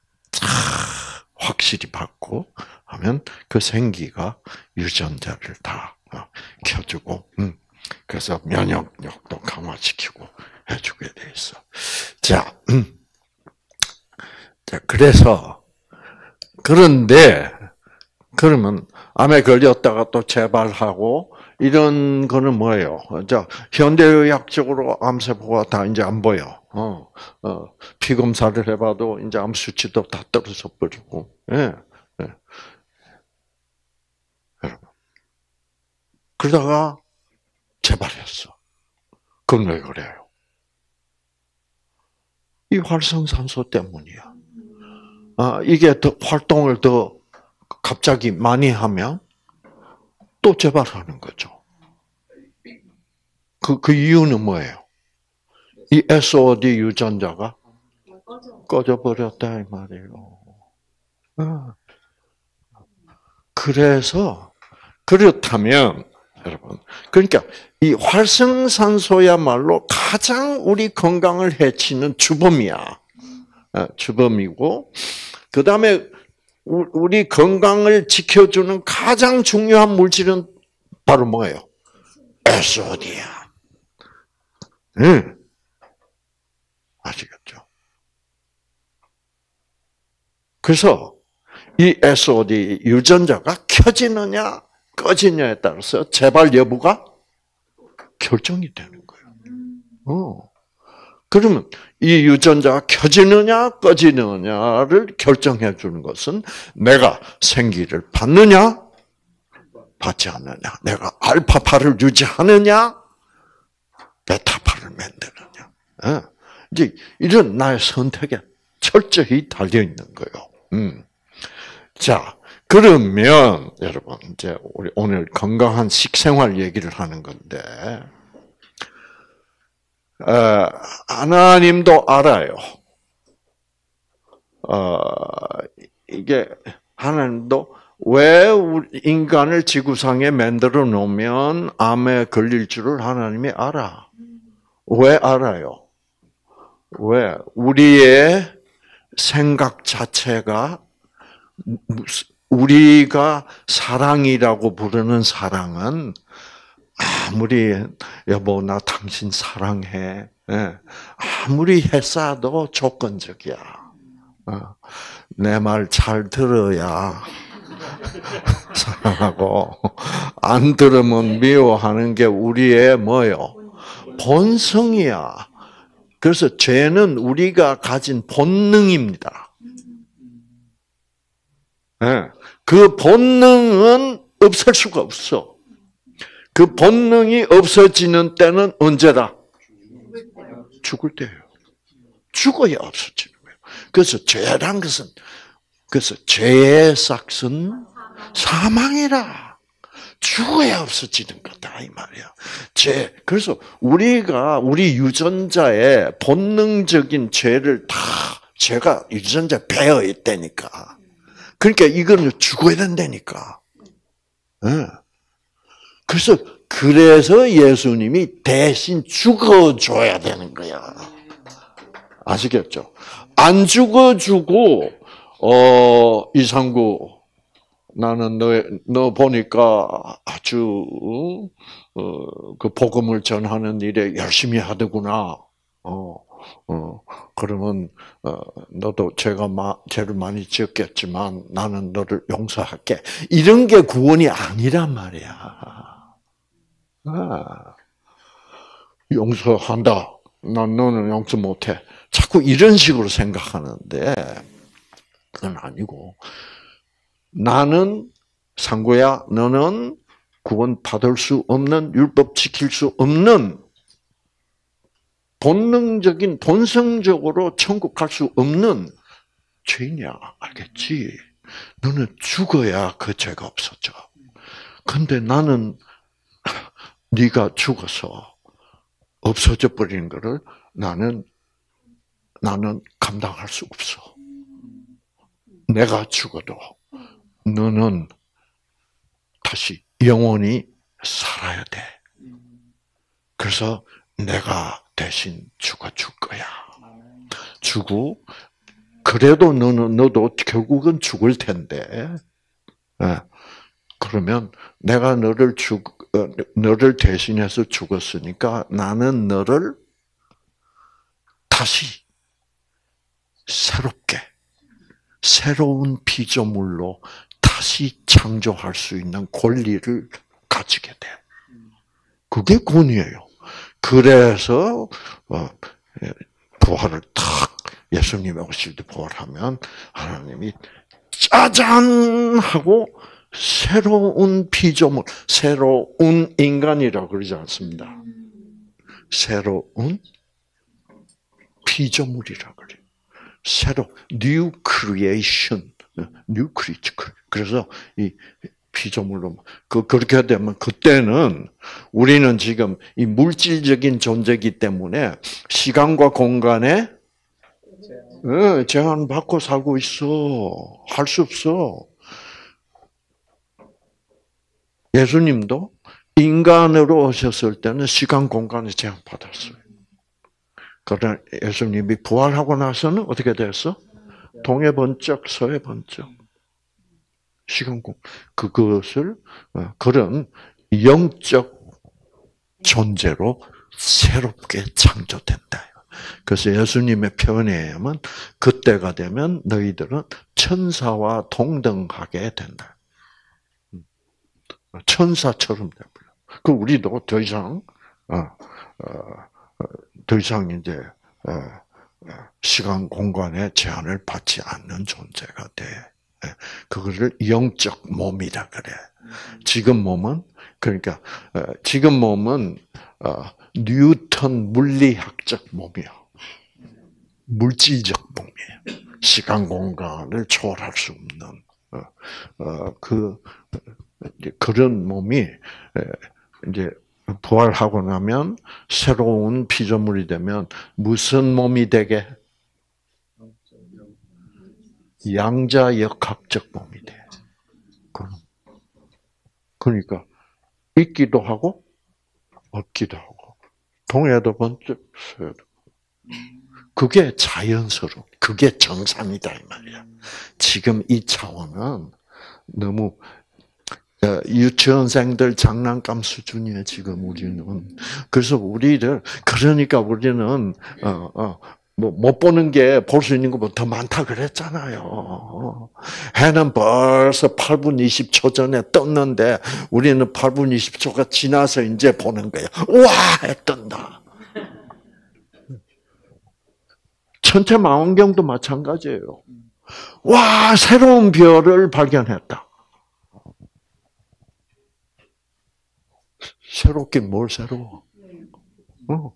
확실히 받고 하면 그 생기가 유전자를 다 켜주고, 음. 그래서 면역력도 강화시키고 해주게 돼 있어. 자, 음. 자, 그래서 그런데 그러면 암에 걸렸다가 또 재발하고 이런 거는 뭐예요? 자, 현대의학적으로 암세포가 다 이제 안 보여. 어, 어, 피 검사를 해봐도 이제 암 수치도 다 떨어져 버리고. 예, 예. 여러분, 그러다가 재발했어. 그건 왜 그래요? 이 활성산소 때문이야. 아, 이게 더 활동을 더 갑자기 많이 하면 또 재발하는 거죠. 그, 그 이유는 뭐예요? 이 에스오디 유전자가 꺼져버렸다, 이 말이에요. 아. 그래서, 그렇다면, 여러분, 그러니까 이 활성산소야말로 가장 우리 건강을 해치는 주범이야. 주범이고, 그 다음에 우리 건강을 지켜주는 가장 중요한 물질은 바로 뭐예요? 에스오디야. 응. 아시겠죠? 그래서 이 에스오디 유전자가 켜지느냐 꺼지느냐에 따라서 재발 여부가 결정이 되는 거예요. 어. 그러면 이 유전자가 켜지느냐 꺼지느냐를 결정해 주는 것은 내가 생기를 받느냐 받지 않느냐, 내가 알파파를 유지하느냐 베타파를 만드느냐. 어. 이제 이런 나의 선택에 철저히 달려 있는 거예요. 음. 자, 그러면 여러분 이제 우리 오늘 건강한 식생활 얘기를 하는 건데, 어, 하나님도 알아요. 어, 이게 하나님도 왜 인간을 지구상에 만들어 놓으면 암에 걸릴 줄을 하나님이 알아. 왜 알아요? 왜? 우리의 생각 자체가 우리가 사랑이라고 부르는 사랑은 아무리 여보 나 당신 사랑해 아무리 했어도 조건적이야. 내 말 잘 들어야 사랑하고 안 들으면 미워하는 게 우리의 뭐요? 본성이야. 그래서 죄는 우리가 가진 본능입니다. 네. 그 본능은 없을 수가 없어. 그 본능이 없어지는 때는 언제다? 죽을 때예요. 죽어야 없어지는 거예요. 그래서 죄란 것은 그래서 죄의 삭은 사망이라. 죽어야 없어지는 거다 이 말이야. 죄. 그래서 우리가 우리 유전자의 본능적인 죄를 다 죄가 유전자에 배어 있다니까. 그러니까 이거는 죽어야 된다니까. 네. 그래서 그래서 예수님이 대신 죽어줘야 되는 거야. 아시겠죠? 안 죽어주고 어 이상구 나는 너, 너 보니까 아주, 어, 그 복음을 전하는 일에 열심히 하더구나. 어, 어, 그러면, 어, 너도 죄가, 마, 죄를 많이 지었겠지만 나는 너를 용서할게. 이런 게 구원이 아니란 말이야. 아, 용서한다. 난 너는 용서 못해. 자꾸 이런 식으로 생각하는데, 그건 아니고, 나는 상구야, 너는 구원 받을 수 없는 율법 지킬 수 없는 본능적인 본성적으로 천국 갈 수 없는 죄인이야, 알겠지? 너는 죽어야 그 죄가 없어져. 근데 나는 네가 죽어서 없어져 버리는 것을 나는 나는 감당할 수 없어. 내가 죽어도. 너는 다시 영원히 살아야 돼. 그래서 내가 대신 죽어줄 거야. 죽고 그래도 너는 너도 결국은 죽을 텐데. 그러면 내가 너를 죽 너를 대신해서 죽었으니까 나는 너를 다시 새롭게 새로운 피조물로 다시 창조할 수 있는 권리를 가지게 돼. 그게 구원이에요. 그래서 부활을 탁 예수님이 오실 때 부활하면 하나님이 짜잔 하고 새로운 피조물, 새로운 인간이라고 그러지 않습니다. 새로운 피조물이라고 그래요. 새로, new creation, new creature. 그래서 이 피조물로, 그, 그렇게 되면 그때는 우리는 지금 이 물질적인 존재이기 때문에 시간과 공간에 네, 제한받고 살고 있어. 할 수 없어. 예수님도 인간으로 오셨을 때는 시간, 공간에 제한받았어요. 그러나 예수님이 부활하고 나서는 어떻게 됐어? 동해 번쩍, 서해 번쩍. 시간, 공, 그것을, 그런 영적 존재로 새롭게 창조된다. 그래서 예수님의 표현에 의하면 그때가 되면 너희들은 천사와 동등하게 된다. 천사처럼 되고요. 그 우리도 더 이상 어, 어, 더 이상 이제 어, 시간 공간의 제한을 받지 않는 존재가 돼. 그거를 영적 몸이라 그래. 지금 몸은 그러니까 어, 지금 몸은 어, 뉴턴 물리학적 몸이야. 물질적 몸이에요. 시간 공간을 초월할 수 없는 어, 어, 그 그런 몸이 이제 부활하고 나면 새로운 피조물이 되면 무슨 몸이 되게? 양자역학적 몸이 돼. 그러니까 있기도 하고 없기도 하고 동해도 번쩍 서해도. 그게 자연스러운, 그게 정상이다 이 말이야. 지금 이 차원은 너무 유치원생들 장난감 수준이에요, 지금 우리는. 그래서 우리를, 그러니까 우리는, 어, 어, 뭐, 못 보는 게 볼 수 있는 것보다 더 많다 그랬잖아요. 해는 벌써 팔 분 이십 초 전에 떴는데, 우리는 팔 분 이십 초가 지나서 이제 보는 거예요. 우와! 해 뜬다. 천체 망원경도 마찬가지예요. 와! 새로운 별을 발견했다. 새롭긴 뭘 새로워. 어.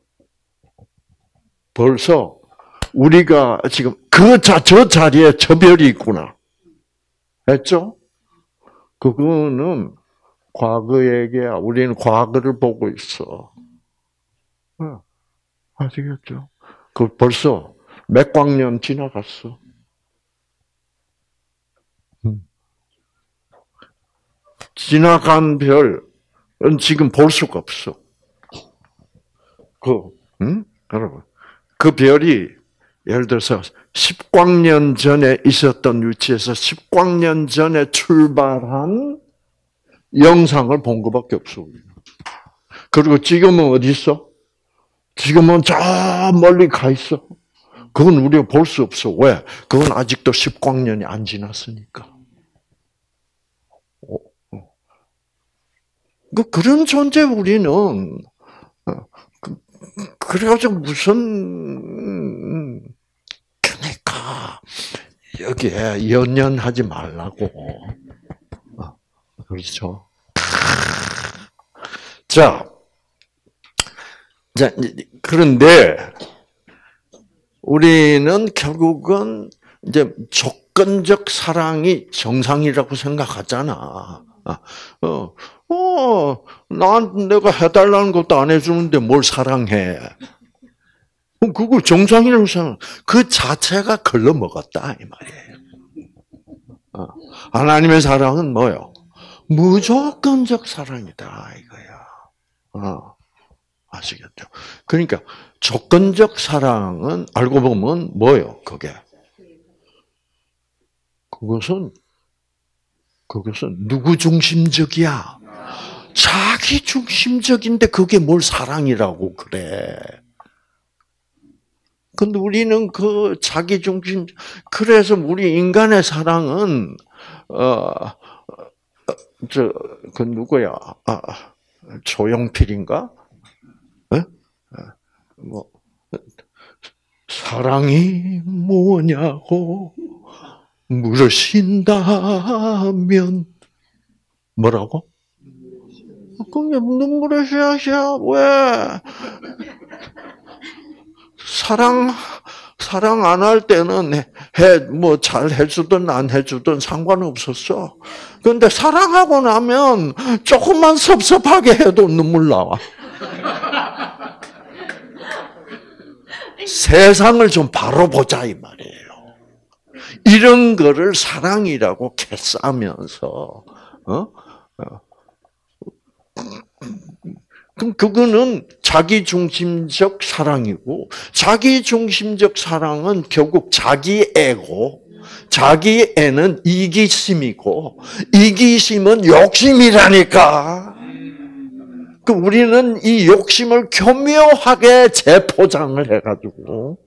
벌써 우리가 지금 그 자, 저 자리에 저 별이 있구나. 했죠? 그거는 과거 얘기야. 우리는 과거를 보고 있어. 어. 아시겠죠? 그 벌써 몇 광년 지나갔어. 지나간 별은 지금 볼 수가 없어. 그, 응? 여러분. 그 별이 예를 들어서 십 광년 전에 있었던 위치에서 십 광년 전에 출발한 영상을 본 것밖에 없어. 그리고 지금은 어디 있어? 지금은 저 멀리 가 있어. 그건 우리가 볼 수 없어. 왜? 그건 아직도 십 광년이 안 지났으니까. 그 그런 존재 우리는 그래가지고 무슨 그러니까 여기에 연연하지 말라고. 그렇죠. 자, 자 그런데 우리는 결국은 이제 조건적 사랑이 정상이라고 생각하잖아. 어, 어, 난 내가 해달라는 것도 안 해주는데 뭘 사랑해. 그거 정상이라고 생각, 그 자체가 걸러먹었다, 이 말이에요. 어, 하나님의 사랑은 뭐요? 무조건적 사랑이다, 이거야. 어, 아시겠죠? 그러니까, 조건적 사랑은 알고 보면 뭐요, 그게? 그것은 그것은 누구 중심적이야? 자기 중심적인데 그게 뭘 사랑이라고 그래. 근데 우리는 그 자기 중심, 그래서 우리 인간의 사랑은, 어, 저, 그 누구야? 아, 조용필인가? 에? 뭐, 사랑이 뭐냐고 물으신다면 뭐라고? 그게 눈물의 씨앗이야. 왜? 사랑, 사랑 안 할 때는 해, 뭐 잘 해주든 안 해주든 상관없었어. 그런데 사랑하고 나면 조금만 섭섭하게 해도 눈물 나와. 세상을 좀 바로 보자 이 말이에요. 이런 거를 사랑이라고 캐싸면서, 어? 그럼 그거는 자기중심적 사랑이고, 자기중심적 사랑은 결국 자기 애고, 자기 애는 이기심이고, 이기심은 욕심이라니까. 그 우리는 이 욕심을 교묘하게 재포장을 해가지고,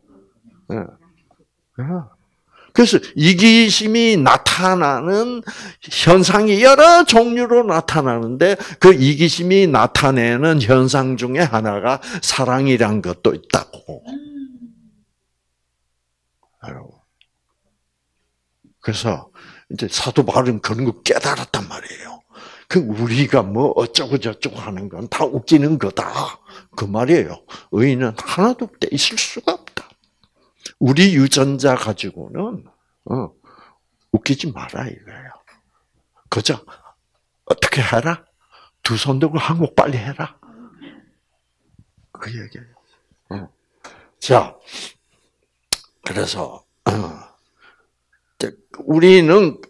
그래서 이기심이 나타나는 현상이 여러 종류로 나타나는데 그 이기심이 나타내는 현상 중에 하나가 사랑이란 것도 있다고. 그래서 이제 사도 바울은 그런 거 깨달았단 말이에요. 그 우리가 뭐 어쩌고 저쩌고 하는 건 다 웃기는 거다. 그 말이에요. 의인은 하나도 없대. 있을 수가 없다. 우리 유전자 가지고는 어, 웃기지 마라 이거예요. 그죠? 어떻게 해라? 두 손 들고 한국 빨리 해라. 그 얘기예요. 어. 자, 그래서 어, 우리는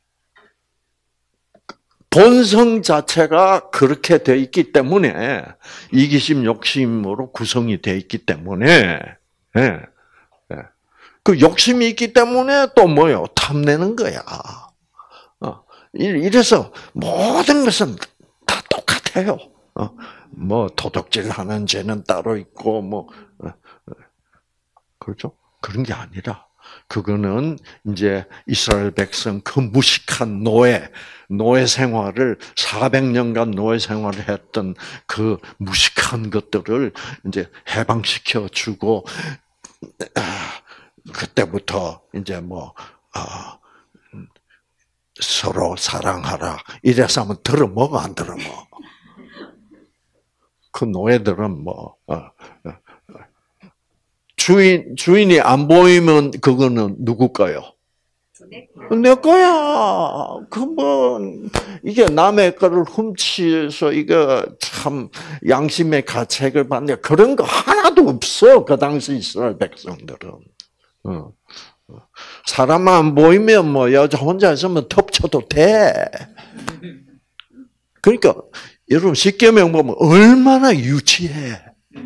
본성 자체가 그렇게 돼 있기 때문에 이기심, 욕심으로 구성이 돼 있기 때문에. 예. 그 욕심이 있기 때문에 또 뭐요? 탐내는 거야. 어, 이래서 모든 것은 다 똑같아요. 어, 뭐 도둑질하는 죄는 따로 있고 뭐 어, 그렇죠? 그런 게 아니라 그거는 이제 이스라엘 백성 그 무식한 노예 노예 생활을 사백 년간 노예 생활을 했던 그 무식한 것들을 이제 해방시켜 주고. 그때부터 이제 뭐 어, 서로 사랑하라 이래서 하면 들어먹어 안 들어먹어. 그 노예들은 뭐 어, 어, 주인 주인이 안 보이면 그거는 누구 거요? 내 거야. 그 뭐 이게 남의 거를 훔치서 이거 참 양심의 가책을 받는 그런 거 하나도 없어. 그 당시 이스라엘 백성들은. 어. 사람 안 보이면 뭐 여자 혼자 있으면 덮쳐도 돼. 그러니까 여러분 십계명 보면 얼마나 유치해.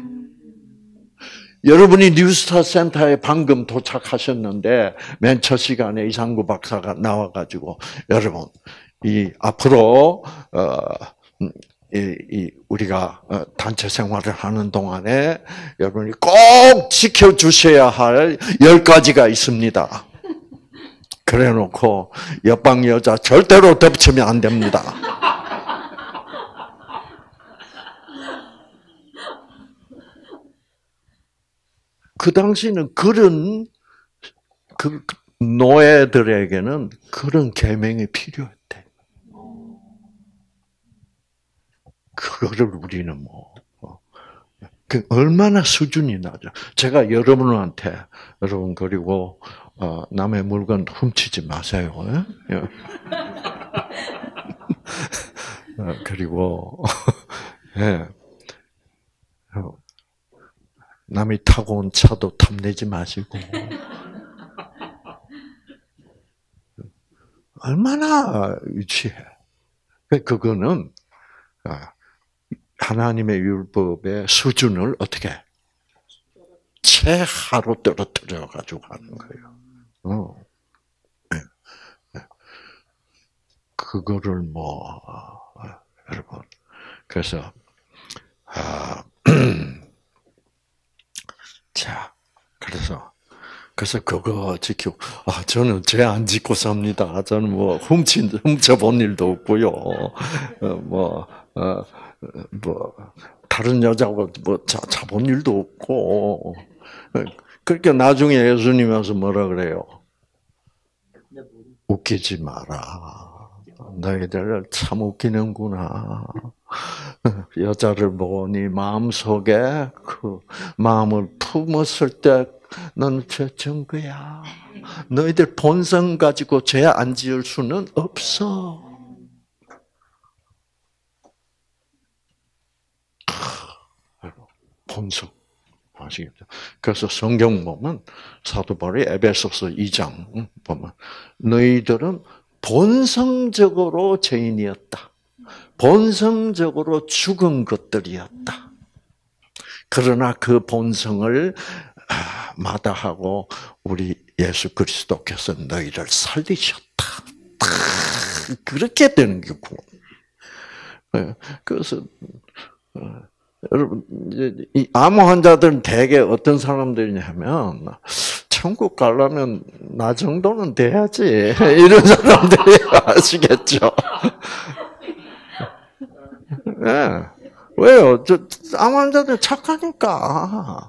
여러분이 뉴스타 센터에 방금 도착하셨는데 맨 첫 시간에 이상구 박사가 나와가지고 여러분 이 앞으로 어, 이, 이 우리가 단체 생활을 하는 동안에 여러분이 꼭 지켜주셔야 할 열 가지가 있습니다. 그래놓고 옆방 여자 절대로 덮치면 안 됩니다. 그 당시는 그런 그 노예들에게는 그런 계명이 필요했대. 그거를 우리는 뭐, 그 얼마나 수준이 낮아. 제가 여러분한테, 여러분, 그리고, 어, 남의 물건 훔치지 마세요. 예? 어, 그리고, 예. 남이 타고 온 차도 탐내지 마시고. 얼마나 유치해. 그거는, 하나님의 율법의 수준을 어떻게 최하로 떨어뜨려 가지고 하는 거예요. 어. 네. 네. 그거를 뭐 여러분 그래서 아, 자 그래서 그래서 그거 지키고 아 저는 죄 안 짓고 삽니다. 저는 뭐 훔친 훔쳐 본 일도 없고요. 어, 뭐 어, 뭐 다른 여자하고 뭐 자본 일도 없고 그러니까 나중에 예수님 와서 뭐라 그래요? 웃기지 마라. 너희들 참 웃기는구나. 여자를 보니 마음속에 그 마음을 품었을 때 너는 죄진 거야. 너희들 본성 가지고 죄 안 지을 수는 없어. 본성. 아시겠죠? 그래서 성경 보면 사도 바울이 에베소서 이 장 보면 너희들은 본성적으로 죄인이었다. 본성적으로 죽은 것들이었다. 그러나 그 본성을 마다하고 우리 예수 그리스도께서 너희를 살리셨다. 그렇게 되는 게 구원. 그래서 여러분, 이 암 환자들은 대개 어떤 사람들이냐면, 천국 가려면 나 정도는 돼야지. 이런 사람들이 아시겠죠? 네. 왜요? 저, 암 환자들 착하니까.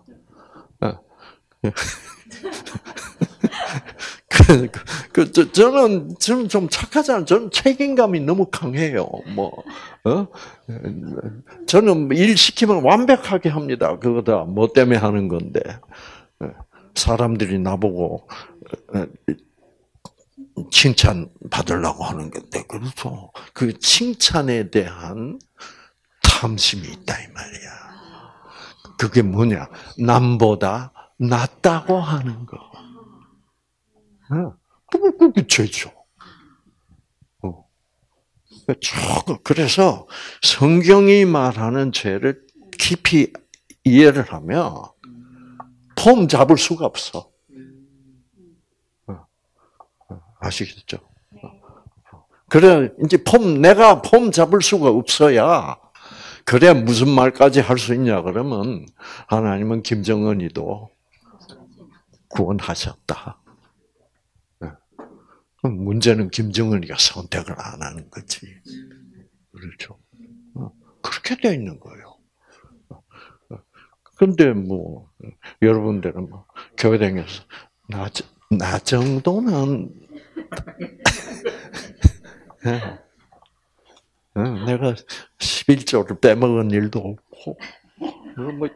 그, 그, 저, 저는, 저는 좀 착하잖아요. 저는 책임감이 너무 강해요. 뭐, 어? 저는 일 시키면 완벽하게 합니다. 그거 다 뭐 때문에 하는 건데. 사람들이 나보고, 칭찬 받으려고 하는 건데, 그렇죠. 그 칭찬에 대한 탐심이 있다, 이 말이야. 그게 뭐냐? 남보다 낫다고 하는 거. 그게 죄죠. 그래서 성경이 말하는 죄를 깊이 이해를 하면 폼 잡을 수가 없어. 아시겠죠? 그래, 이제 폼, 내가 폼 잡을 수가 없어야, 그래, 무슨 말까지 할 수 있냐, 그러면, 하나님은 김정은이도 구원하셨다. 문제는 김정은이가 선택을 안 하는 거지. 그렇죠. 그렇게 돼 있는 거예요. 근데 뭐, 여러분들은 뭐, 교회 다녀서, 나, 나 정도는, 내가 십일조를 빼먹은 일도 없고, 뭐,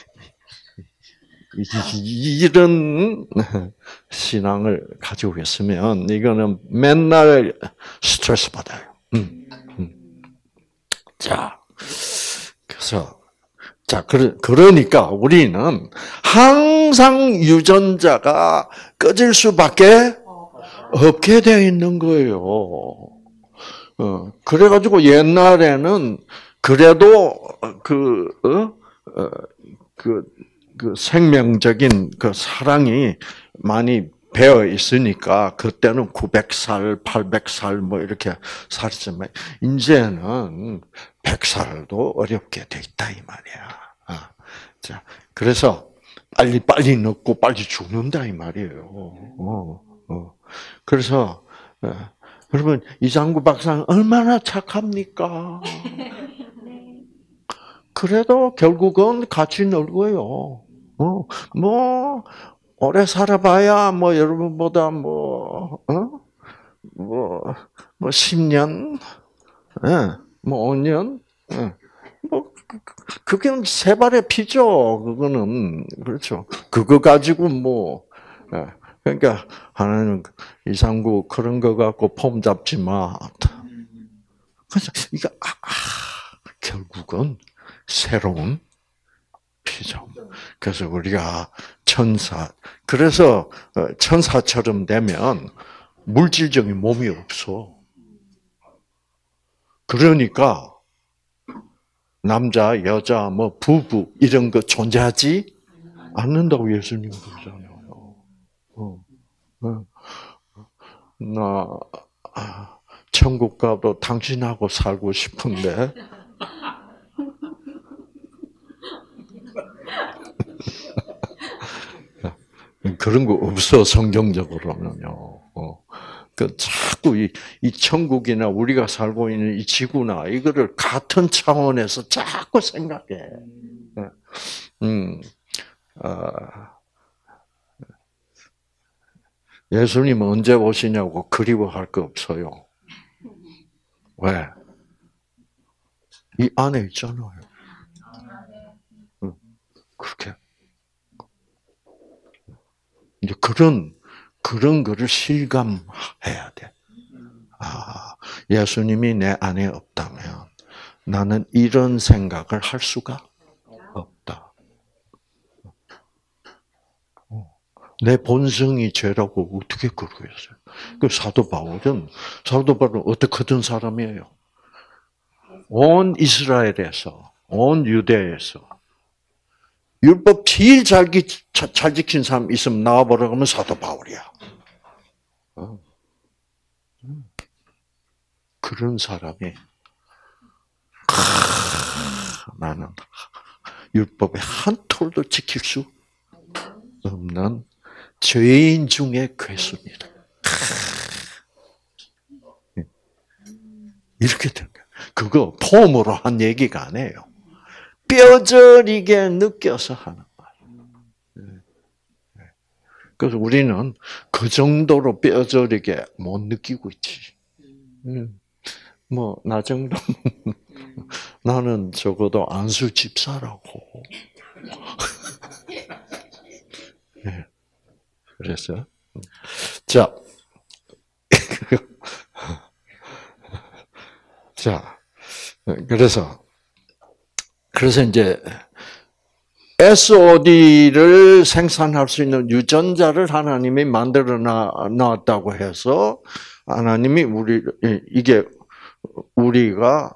이런 신앙을 가지고 있으면 이거는 맨날 스트레스 받아요. 음, 음. 자, 그래서 자 그러니까 우리는 항상 유전자가 꺼질 수밖에 없게 되어 있는 거예요. 어, 그래가지고 옛날에는 그래도 그 어, 어, 그 그 생명적인 그 사랑이 많이 배어 있으니까 그때는 구백 살, 팔백 살 뭐 이렇게 살았지만 이제는 백 살도 어렵게 돼 있다 이 말이야. 자, 그래서 빨리 빨리 늙고 빨리 죽는다 이 말이에요. 어, 어. 그래서 여러분 이장구 박사는 얼마나 착합니까? 그래도 결국은 같이 늙어요. 어, 뭐, 오래 살아봐야, 뭐, 여러분보다 뭐, 어? 뭐, 뭐, 십 년, 예, 뭐, 오 년, 예. 뭐, 그게 세 발의 피죠. 그거는, 그렇죠. 그거 가지고 뭐, 예. 그러니까, 하나는 이상구 그런 거 갖고 폼 잡지 마. 그래서, 이거, 아, 아, 결국은 새로운 피조. 그래서 우리가 천사, 그래서 천사처럼 되면 물질적인 몸이 없어. 그러니까 남자, 여자, 뭐 부부 이런 거 존재하지 않는다고 예수님 그러잖아요. 어, 어. 나 천국 가도 당신하고 살고 싶은데. 그런 거 없어 성경적으로는요. 어. 그 자꾸 이, 이 천국이나 우리가 살고 있는 이 지구나 이거를 같은 차원에서 자꾸 생각해. 음, 아, 예수님 언제 오시냐고 그리워할 거 없어요. 왜? 이 안에 있잖아요. 응. 그렇게. 이제 그런, 그런 거를 실감해야 돼. 아, 예수님이 내 안에 없다면 나는 이런 생각을 할 수가 없다. 내 본성이 죄라고 어떻게 그러겠어요? 그 사도 바울은, 사도 바울은 어떻게든 사람이에요. 온 이스라엘에서, 온 유대에서 율법 제일 잘, 잘 지킨 사람 있으면 나와보라고 하면 사도 바울이야. 어. 그런 사람이 아, 나는 율법의 한 톨도 지킬 수 없는 죄인 중에 괴수입니다. 이렇게 된 거예요. 그거 폼으로 한 얘기가 아니에요. 뼈저리게 느껴서 하는 거예요. 그래서 우리는 그 정도로 뼈저리게 못 느끼고 있지. 뭐, 나 정도, 나는 적어도 안수 집사라고. 네. 그래서, 자, 자, 그래서, 그래서 이제, 에스오디를 생산할 수 있는 유전자를 하나님이 만들어 놨다고 해서, 하나님이 우리, 이게, 우리가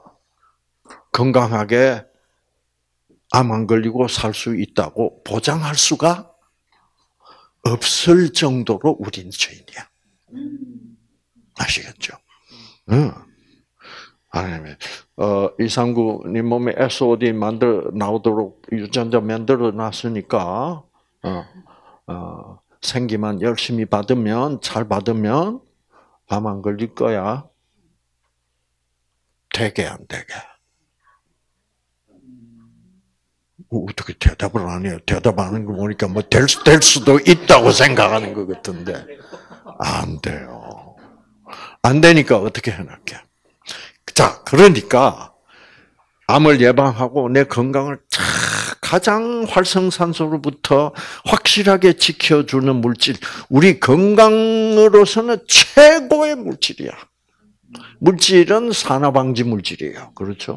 건강하게 암 안 걸리고 살 수 있다고 보장할 수가 없을 정도로 우린 죄인이야. 아시겠죠? 응. 하나님이, 어, 이상구님 몸에 에스오디 만들, 나오도록 유전자 만들어 놨으니까, 어, 어, 생기만 열심히 받으면, 잘 받으면, 암 안 걸릴 거야. 되게 안 되게? 어떻게 대답을 안 해요? 대답하는 거 보니까 뭐 될, 될 수도 있다고 생각하는 것 같은데. 안 돼요. 안 되니까 어떻게 해놨게? 자, 그러니까, 암을 예방하고 내 건강을 가장 활성산소로부터 확실하게 지켜주는 물질, 우리 건강으로서는 최고의 물질이야. 물질은 산화방지 물질이에요. 그렇죠?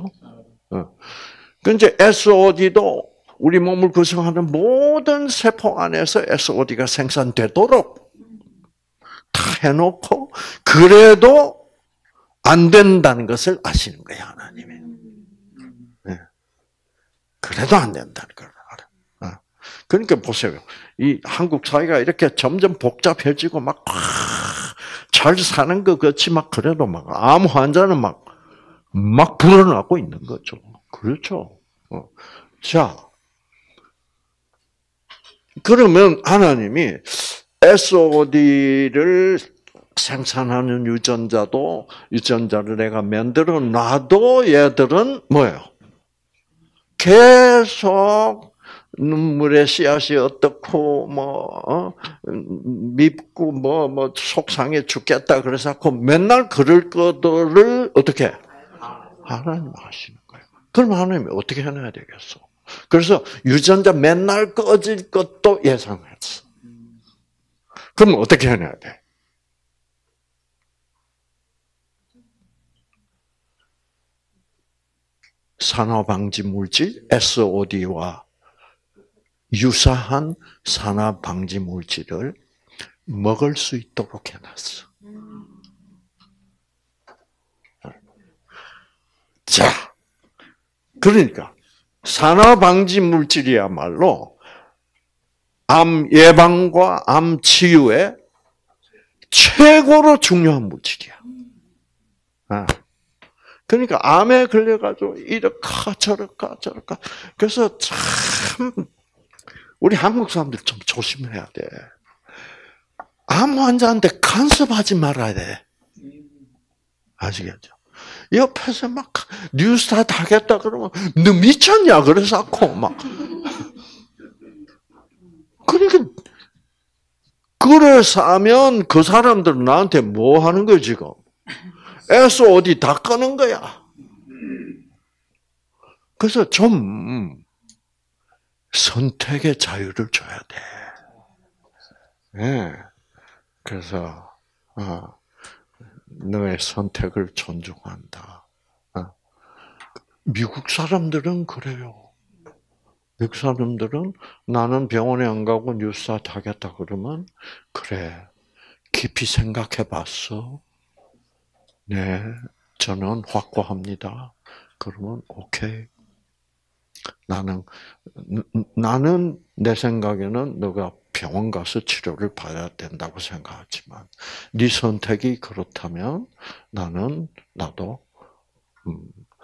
근데 에스오디도 우리 몸을 구성하는 모든 세포 안에서 에스오디가 생산되도록 다 해놓고, 그래도 안 된다는 것을 아시는 거예요, 하나님이. 네. 그래도 안 된다는 걸 알아. 그러니까 보세요. 이 한국 사회가 이렇게 점점 복잡해지고 막 잘 사는 것 같이 막 그래도 막 암 환자는 막 막 불어나고 있는 거죠. 그렇죠. 어. 자, 그러면 하나님이 에스오디를 생산하는 유전자도, 유전자를 내가 만들어 놔도 얘들은 뭐예요? 계속 눈물의 씨앗이 어떻고, 뭐, 어? 밉고, 뭐, 뭐, 속상해 죽겠다. 그래서 맨날 그럴 것들을 어떻게? 하나님 하시는 거예요. 그럼 하나님이 어떻게 해놔야 되겠어? 그래서 유전자 맨날 꺼질 것도 예상했어. 그럼 어떻게 해놔야 돼? 산화방지 물질, 에스오디와 유사한 산화방지 물질을 먹을 수 있도록 해놨어. 자, 그러니까 산화방지 물질이야말로 암 예방과 암 치유에 최고로 중요한 물질이야. 아. 그러니까 암에 걸려가지고 이렇까 저렇까 저렇까. 그래서 참 우리 한국 사람들 좀 조심해야 돼. 암 환자한테 간섭하지 말아야 돼. 아시겠죠? 옆에서 막 뉴스타트 하겠다 그러면 너 미쳤냐? 그래서 막 그러니까 그래서 하면 그 사람들은 나한테 뭐 하는 거야 지금? 애써 어디 다 끄는 거야. 그래서 좀 선택의 자유를 줘야 돼. 네. 그래서 어, 너의 선택을 존중한다. 어. 미국 사람들은 그래요. 미국 사람들은 나는 병원에 안 가고 뉴스타트 하겠다 그러면 그래. 깊이 생각해 봤어? 네. 저는 확고합니다. 그러면 오케이. 나는 나는 내 생각에는 너가 병원 가서 치료를 받아야 된다고 생각하지만 네 선택이 그렇다면 나는 나도 음,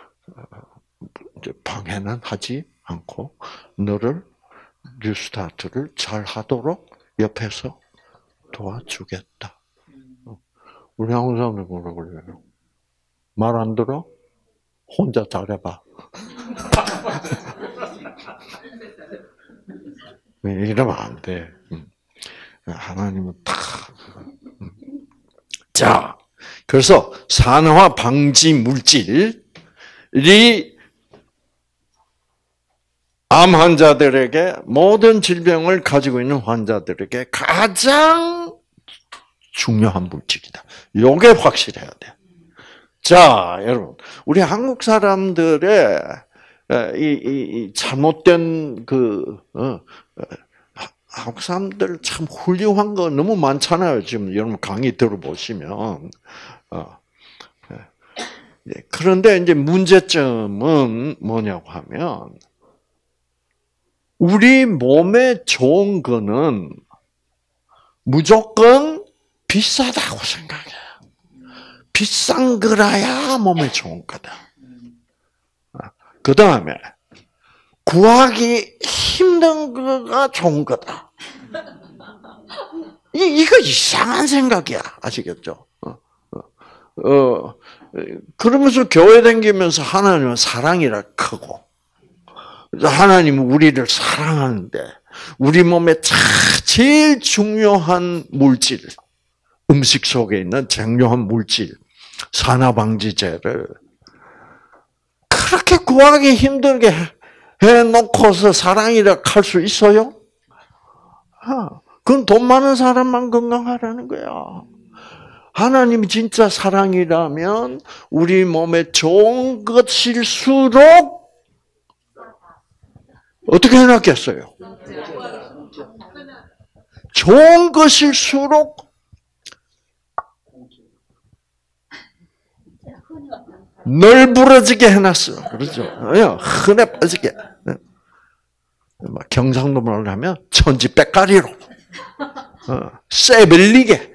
방해는 하지 않고 너를 뉴스타트를 잘 하도록 옆에서 도와주겠다. 우리 한국 사람들 뭐라 그래요? 말 안 들어? 혼자 잘해봐. 이러면 안 돼. 하나님은 다. 자, 그래서 산화 방지 물질이 암 환자들에게 모든 질병을 가지고 있는 환자들에게 가장 중요한 물질이다. 요게 확실해야 돼. 자, 여러분, 우리 한국 사람들의 이, 이, 이 잘못된 그 어, 한국 사람들 참 훌륭한 거 너무 많잖아요. 지금 여러분 강의 들어보시면. 어. 그런데 이제 문제점은 뭐냐고 하면 우리 몸에 좋은 거는 무조건 비싸다고 생각해. 비싼 거라야 몸에 좋은 거다. 그 다음에 구하기 힘든 거가 좋은 거다. 이, 이거 이상한 생각이야. 아시겠죠? 어, 어, 어, 그러면서 교회 다니면서 하나님은 사랑이라 크고, 하나님은 우리를 사랑하는데, 우리 몸에 제일 중요한 물질, 음식 속에 있는 중요한 물질, 산화방지제를 그렇게 구하기 힘들게 해놓고서 사랑이라 할 수 있어요? 그건 돈 많은 사람만 건강하라는 거야. 하나님이 진짜 사랑이라면 우리 몸에 좋은 것일수록 어떻게 해놨겠어요? 좋은 것일수록 널브러지게 해놨어. 그렇죠? 흔해 빠지게. 경상도 말로 하면 천지백가리로. 쎄벨리게.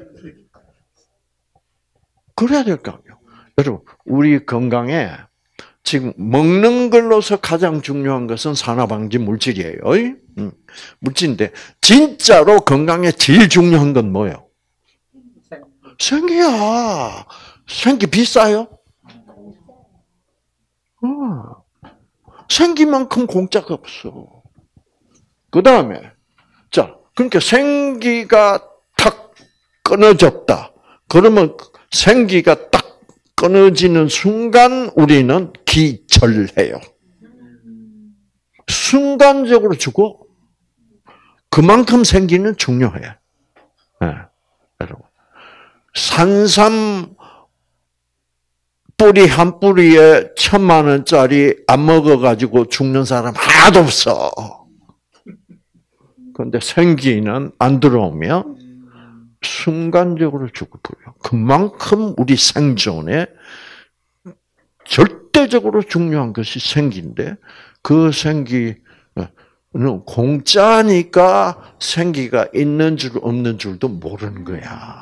그래야 될 거 아니에요. 여러분, 우리 건강에 지금 먹는 걸로서 가장 중요한 것은 산화방지 물질이에요. 물질인데 진짜로 건강에 제일 중요한 건 뭐예요? 생기야. 생기 비싸요? 어. 생기만큼 공짜가 없어. 그 다음에, 자, 그러니까 생기가 탁 끊어졌다. 그러면 생기가 딱 끊어지는 순간 우리는 기절해요. 순간적으로 죽어. 그만큼 생기는 중요해. 네, 여러분. 산삼 뿌리 한 뿌리에 천만 원짜리 안 먹어가지고 죽는 사람 하나도 없어. 그런데 생기는 안 들어오면 순간적으로 죽어버려. 그만큼 우리 생존에 절대적으로 중요한 것이 생기인데 그 생기는 공짜니까 생기가 있는 줄 없는 줄도 모르는 거야.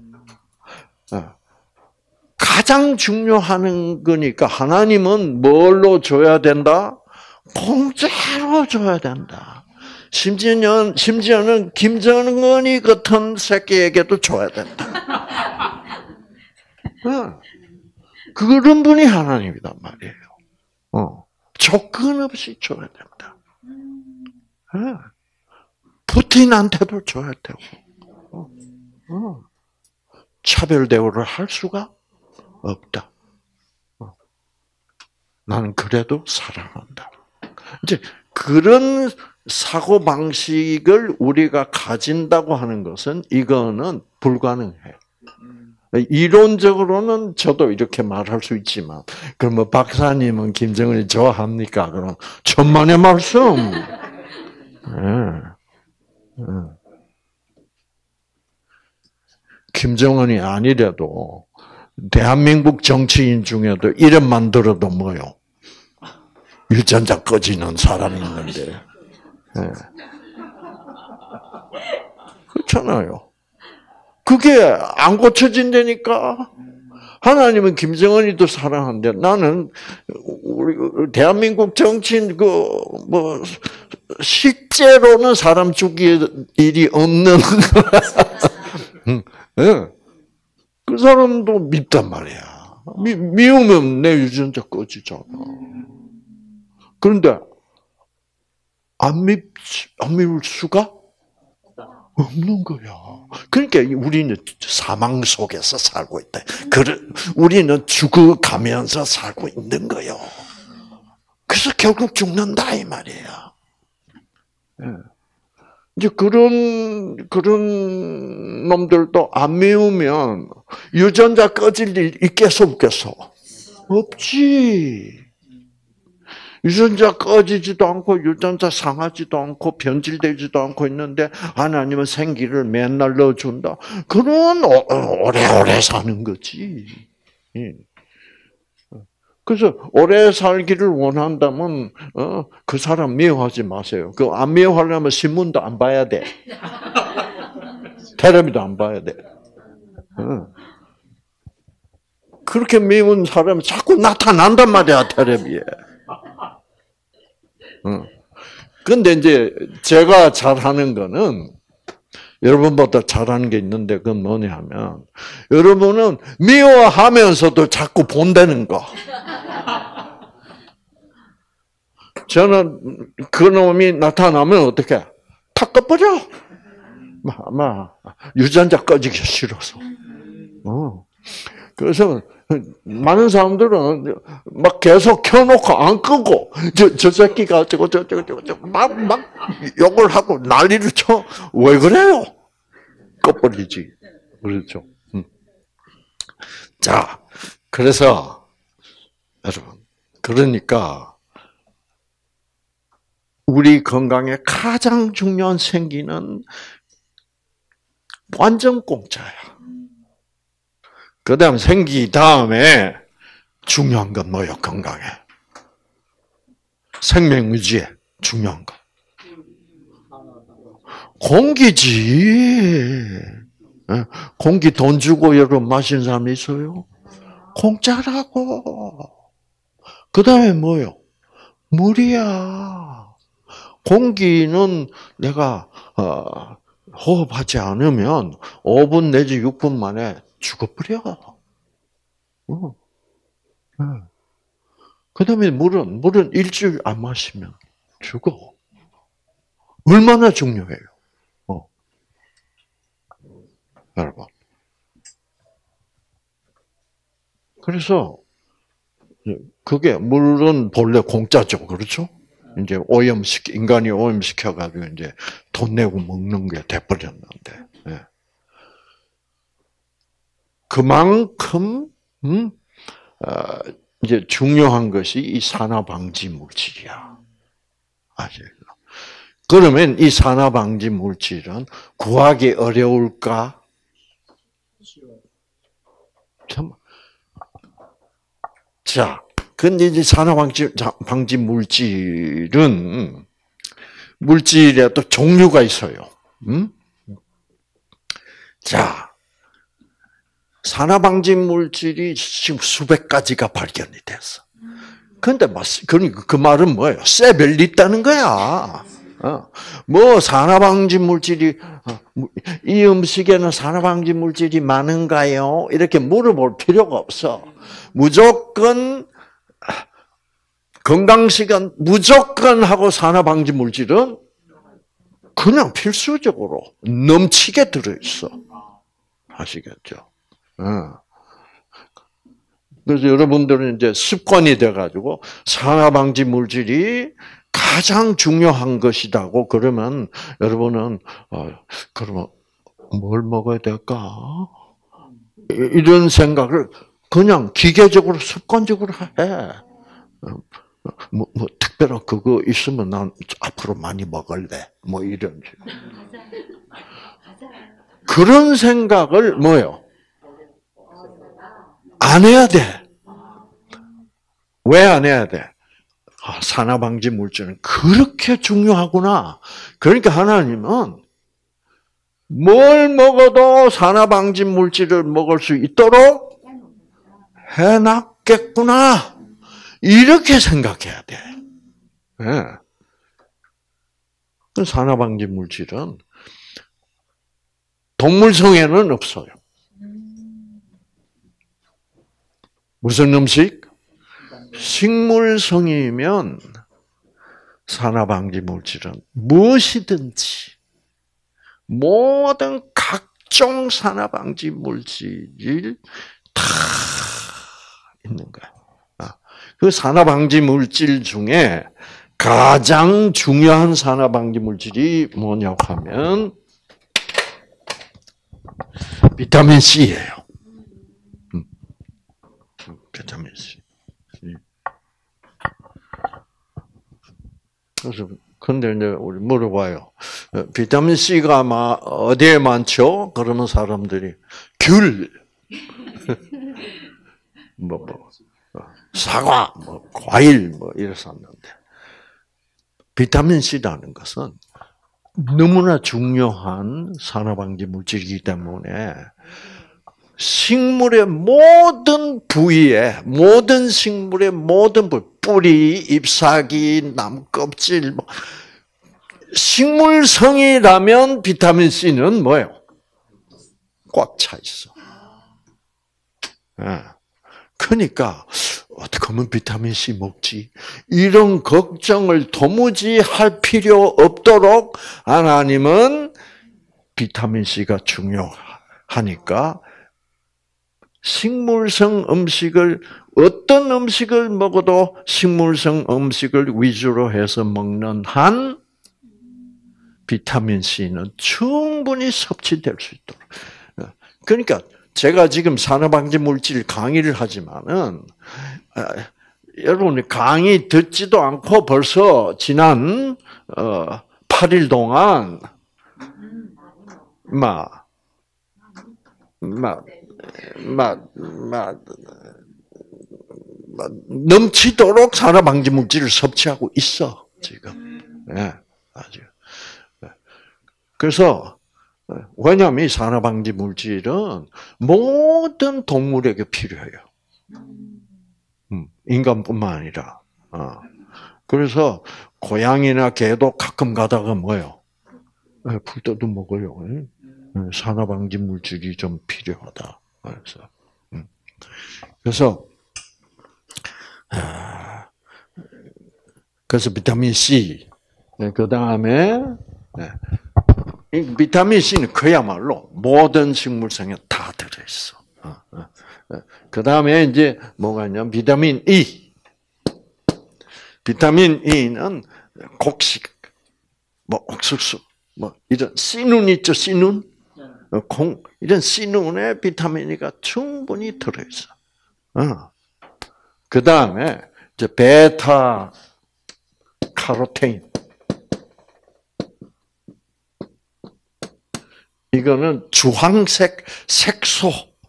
가장 중요한 거니까 하나님은 뭘로 줘야 된다? 공짜로 줘야 된다. 심지어는, 심지어는 김정은이 같은 새끼에게도 줘야 된다. 그런 분이 하나님이란 말이에요. 어. 조건 없이 줘야 된다. 푸틴한테도 줘야 되고. 어. 어. 차별 대우를 할 수가 없다. 나는 그래도 사랑한다. 이제 그런 사고 방식을 우리가 가진다고 하는 것은 이거는 불가능해. 이론적으로는 저도 이렇게 말할 수 있지만, 그럼 뭐 박사님은 김정은이 좋아합니까? 그럼 천만의 말씀. 네. 네. 김정은이 아니래도 대한민국 정치인 중에도 이름만 들어도 뭐요? 유전자 꺼지는 사람이 있는데. 네. 그렇잖아요. 그게 안 고쳐진다니까. 하나님은 김정은이도 사랑한데 나는 우리 대한민국 정치인 그 뭐 실제로는 사람 죽일 일이 없는 네. 그 사람도 밉단 말이야. 미, 미우면 내 유전자 꺼지잖아. 그런데 안 밉, 안 미울 수가 없는 거야. 그러니까 우리는 사망 속에서 살고 있다. 그래, 우리는 죽어가면서 살고 있는 거요. 그래서 결국 죽는다 이 말이에요. 이제 그런 그런 놈들도 안 미우면 유전자 꺼질 일 있겠어 없겠어? 없지. 유전자 꺼지지도 않고 유전자 상하지도 않고 변질되지도 않고 있는데 하나님은 생기를 맨날 넣어준다. 그런 오래오래 사는 거지. 그래서 오래 살기를 원한다면 어, 그 사람 미워하지 마세요. 그 안 미워하려면 신문도 안 봐야 돼. 텔레비도 안 봐야 돼. 어. 그렇게 미운 사람이 자꾸 나타난단 말이야 텔레비에. 근데 이제 제가 잘하는 거는 여러분보다 잘하는 게 있는데 그건 뭐냐면 여러분은 미워하면서도 자꾸 본다는 거. 저는 그 놈이 나타나면 어떻게 탁 꺼버려. 막 유전자 꺼지기 싫어서. 어. 그래서 많은 사람들은 막 계속 켜놓고 안 끄고 저, 저 새끼가 어쩌고 저쩌고 저쩌고 막, 막 욕을 하고 난리를 쳐. 왜 그래요? 꺼버리지. 그렇죠. 음. 자, 그래서 여러분, 그러니까 우리 건강에 가장 중요한 생기는 완전 공짜야. 그 다음 생기 다음에 중요한 건 뭐예요? 건강에. 생명 유지에 중요한 거. 공기지. 공기 돈 주고 여러분 마시는 사람 있어요? 공짜라고. 그 다음에 뭐예요? 물이야. 공기는 내가 어, 호흡하지 않으면 오 분 내지 육 분 만에 죽어버려. 어. 네. 그 다음에 물은, 물은 일주일 안 마시면 죽어. 얼마나 중요해요. 어. 여러분. 그래서, 그게, 물은 본래 공짜죠. 그렇죠? 이제 오염시키, 인간이 오염시켜가지고 이제 돈 내고 먹는 게 돼버렸는데. 네. 그만큼, 음, 어, 이제 중요한 것이 이 산화방지 물질이야. 아시죠? 그러면 이 산화방지 물질은 구하기 어려울까? 참. 자, 근데 이제 산화방지 방지 물질은 물질에 또 종류가 있어요. 음? 자. 산화방지 물질이 지금 수백 가지가 발견이 됐어. 그런데 그러니까 그 말은 뭐예요? 세별이 있다는 거야. 어. 뭐 산화방지 물질이 이 음식에는 산화방지 물질이 많은가요? 이렇게 물어볼 필요가 없어. 무조건 건강식은 무조건 하고 산화방지 물질은 그냥 필수적으로 넘치게 들어있어. 아시겠죠? 그래서 여러분들은 이제 습관이 돼가지고 산화방지 물질이 가장 중요한 것이다고 그러면 여러분은 어, 그러면 뭘 먹어야 될까? 이런 생각을 그냥 기계적으로 습관적으로 해. 뭐, 뭐 특별한 그거 있으면 난 앞으로 많이 먹을래. 뭐 이런 그런 생각을 뭐요? 안 해야 돼. 왜 안 해야 돼? 아, 산화방지 물질은 그렇게 중요하구나. 그러니까 하나님은 뭘 먹어도 산화방지 물질을 먹을 수 있도록 해놨겠구나. 이렇게 생각해야 돼. 네. 산화방지 물질은 동물성에는 없어요. 무슨 음식? 식물성이면 산화방지 물질은 무엇이든지 모든 각종 산화방지 물질이 다 있는 거야. 그 산화방지 물질 중에 가장 중요한 산화방지 물질이 뭐냐고 하면 비타민 C예요. 음. 비타민 C. 그래서 근데 이제 우리 물어봐요. 비타민 C가 막 어디에 많죠? 그러면 사람들이 귤, 뭐, 뭐, 사과, 뭐, 과일, 뭐, 이랬었는데. 비타민 C라는 것은 너무나 중요한 산화방지 물질이기 때문에 식물의 모든 부위에, 모든 식물의 모든 부위, 뿌리, 잎사귀, 나무 껍질, 뭐, 식물성이라면 비타민 C는 뭐예요? 꽉 차 있어. 네. 그러니까 어떻게 하면 비타민 C 먹지? 이런 걱정을 도무지 할 필요 없도록 하나님은 비타민 C가 중요하니까 식물성 음식을 어떤 음식을 먹어도 식물성 음식을 위주로 해서 먹는 한 비타민 C는 충분히 섭취될 수 있도록. 그러니까 제가 지금 산화방지 물질 강의를 하지만은 여러분 강의 듣지도 않고 벌써 지난 팔 일 동안 막 막 막 막 넘치도록 산화방지 물질을 섭취하고 있어 지금. 예, 아주. 그래서 왜냐하면 이 산화방지 물질은 모든 동물에게 필요해요. 인간뿐만 아니라. 그래서 고양이나 개도 가끔 가다가 뭐요? 풀떼도 먹어요. 산화방지 물질이 좀 필요하다. 그래서 그래서 그래서 비타민 C. 그 다음에 비타민 C는 그야말로 모든 식물성에 다 들어있어. 그 다음에 이제 뭐가 있냐면 비타민 E. 비타민 E는 곡식, 뭐 옥수수, 뭐 이런 씨눈 있죠, 씨눈, 콩 이런 씨눈에 비타민 E가 충분히 들어있어. 그 다음에 이제 베타 카로틴. 이거는 주황색 색소,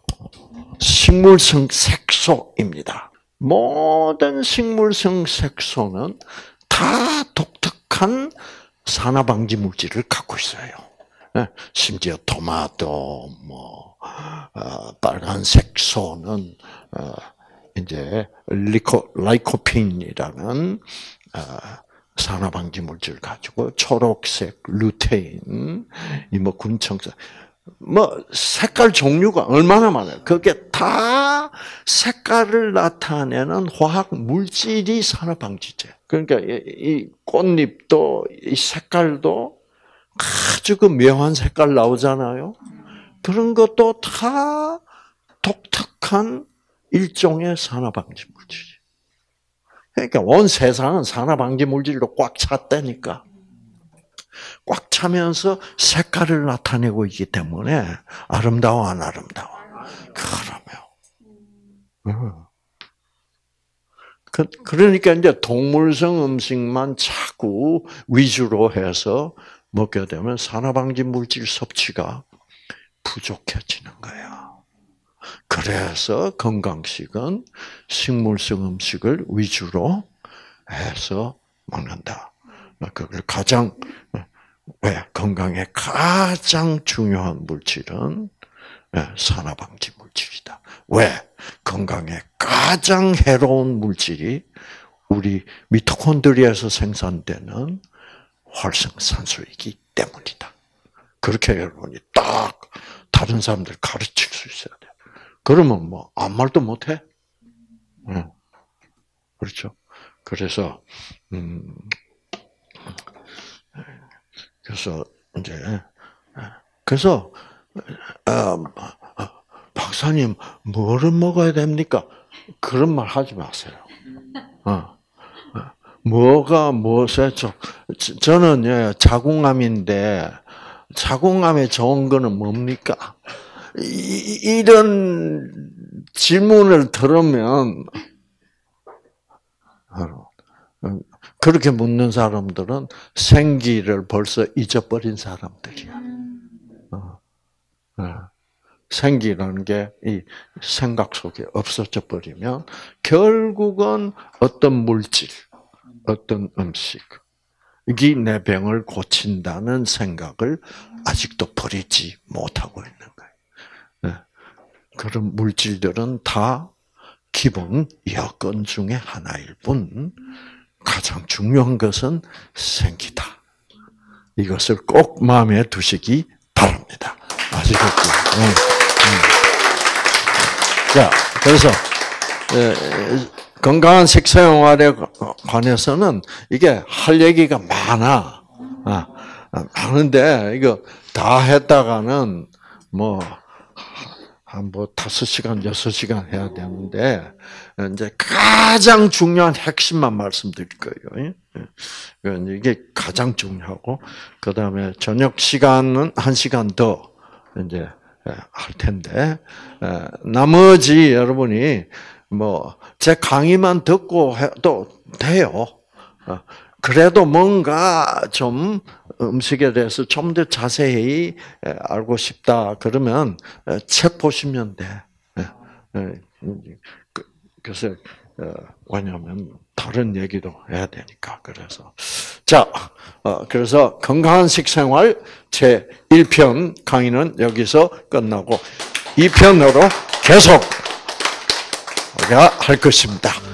식물성 색소입니다. 모든 식물성 색소는 다 독특한 산화방지 물질을 갖고 있어요. 심지어 토마토, 뭐 어, 빨간 색소는 어, 이제 리코 라이코핀이라는 어, 산화방지 물질 가지고 초록색 루테인, 이 뭐 군청색, 뭐 색깔 종류가 얼마나 많아요. 그게 다 색깔을 나타내는 화학 물질이 산화방지제. 그러니까 이 꽃잎도 이 색깔도 아주 그 묘한 색깔 나오잖아요. 그런 것도 다 독특한 일종의 산화방지 물질이. 그러니까 온 세상은 산화방지 물질로 꽉 찼다니까. 꽉 차면서 색깔을 나타내고 있기 때문에 아름다워 안 아름다워? 그러면. 그, 그러니까 이제 동물성 음식만 자꾸 위주로 해서 먹게 되면 산화방지 물질 섭취가 부족해지는 거야. 그래서 건강식은 식물성 음식을 위주로 해서 먹는다. 그걸 가장, 왜? 건강에 가장 중요한 물질은 산화방지 물질이다. 왜? 건강에 가장 해로운 물질이 우리 미토콘드리아에서 생산되는 활성산소이기 때문이다. 그렇게 여러분이 딱 다른 사람들 가르칠 수 있어야 돼. 그러면 뭐 아무 말도 못해. 응. 그렇죠. 그래서 음 그래서 이제 그래서 어, 박사님 뭐를 먹어야 됩니까? 그런 말 하지 마세요. 어. 뭐가 무엇에 저 저는 예, 자궁암인데 자궁암에 좋은 거는 뭡니까? 이, 이런 질문을 들으면 그렇게 묻는 사람들은 생기를 벌써 잊어버린 사람들이야. 어. 어. 생기라는 게 이 생각 속에 없어져 버리면 결국은 어떤 물질, 어떤 음식이 내 병을 고친다는 생각을 아직도 버리지 못하고 있는 거예요. 그런 물질들은 다 기본 여건 중에 하나일 뿐 가장 중요한 것은 생기다. 이것을 꼭 마음에 두시기 바랍니다. 아시겠죠? 응. 응. 자, 그래서 건강한 식생활에 관해서는 이게 할 얘기가 많아. 많은데 이거 다 했다가는 뭐 한 뭐 다섯 시간, 여섯 시간 해야 되는데 이제 가장 중요한 핵심만 말씀드릴 거예요. 이게 가장 중요하고 그 다음에 저녁 시간은 한 시간 더 이제 할 텐데 나머지 여러분이 뭐 제 강의만 듣고 해도 돼요. 그래도 뭔가 좀 음식에 대해서 좀 더 자세히 알고 싶다 그러면 책 보시면 돼. 그래서 왜냐하면 다른 얘기도 해야 되니까. 그래서 자, 그래서 건강한 식생활 제일 편 강의는 여기서 끝나고 이 편으로 계속 우리가 할 것입니다.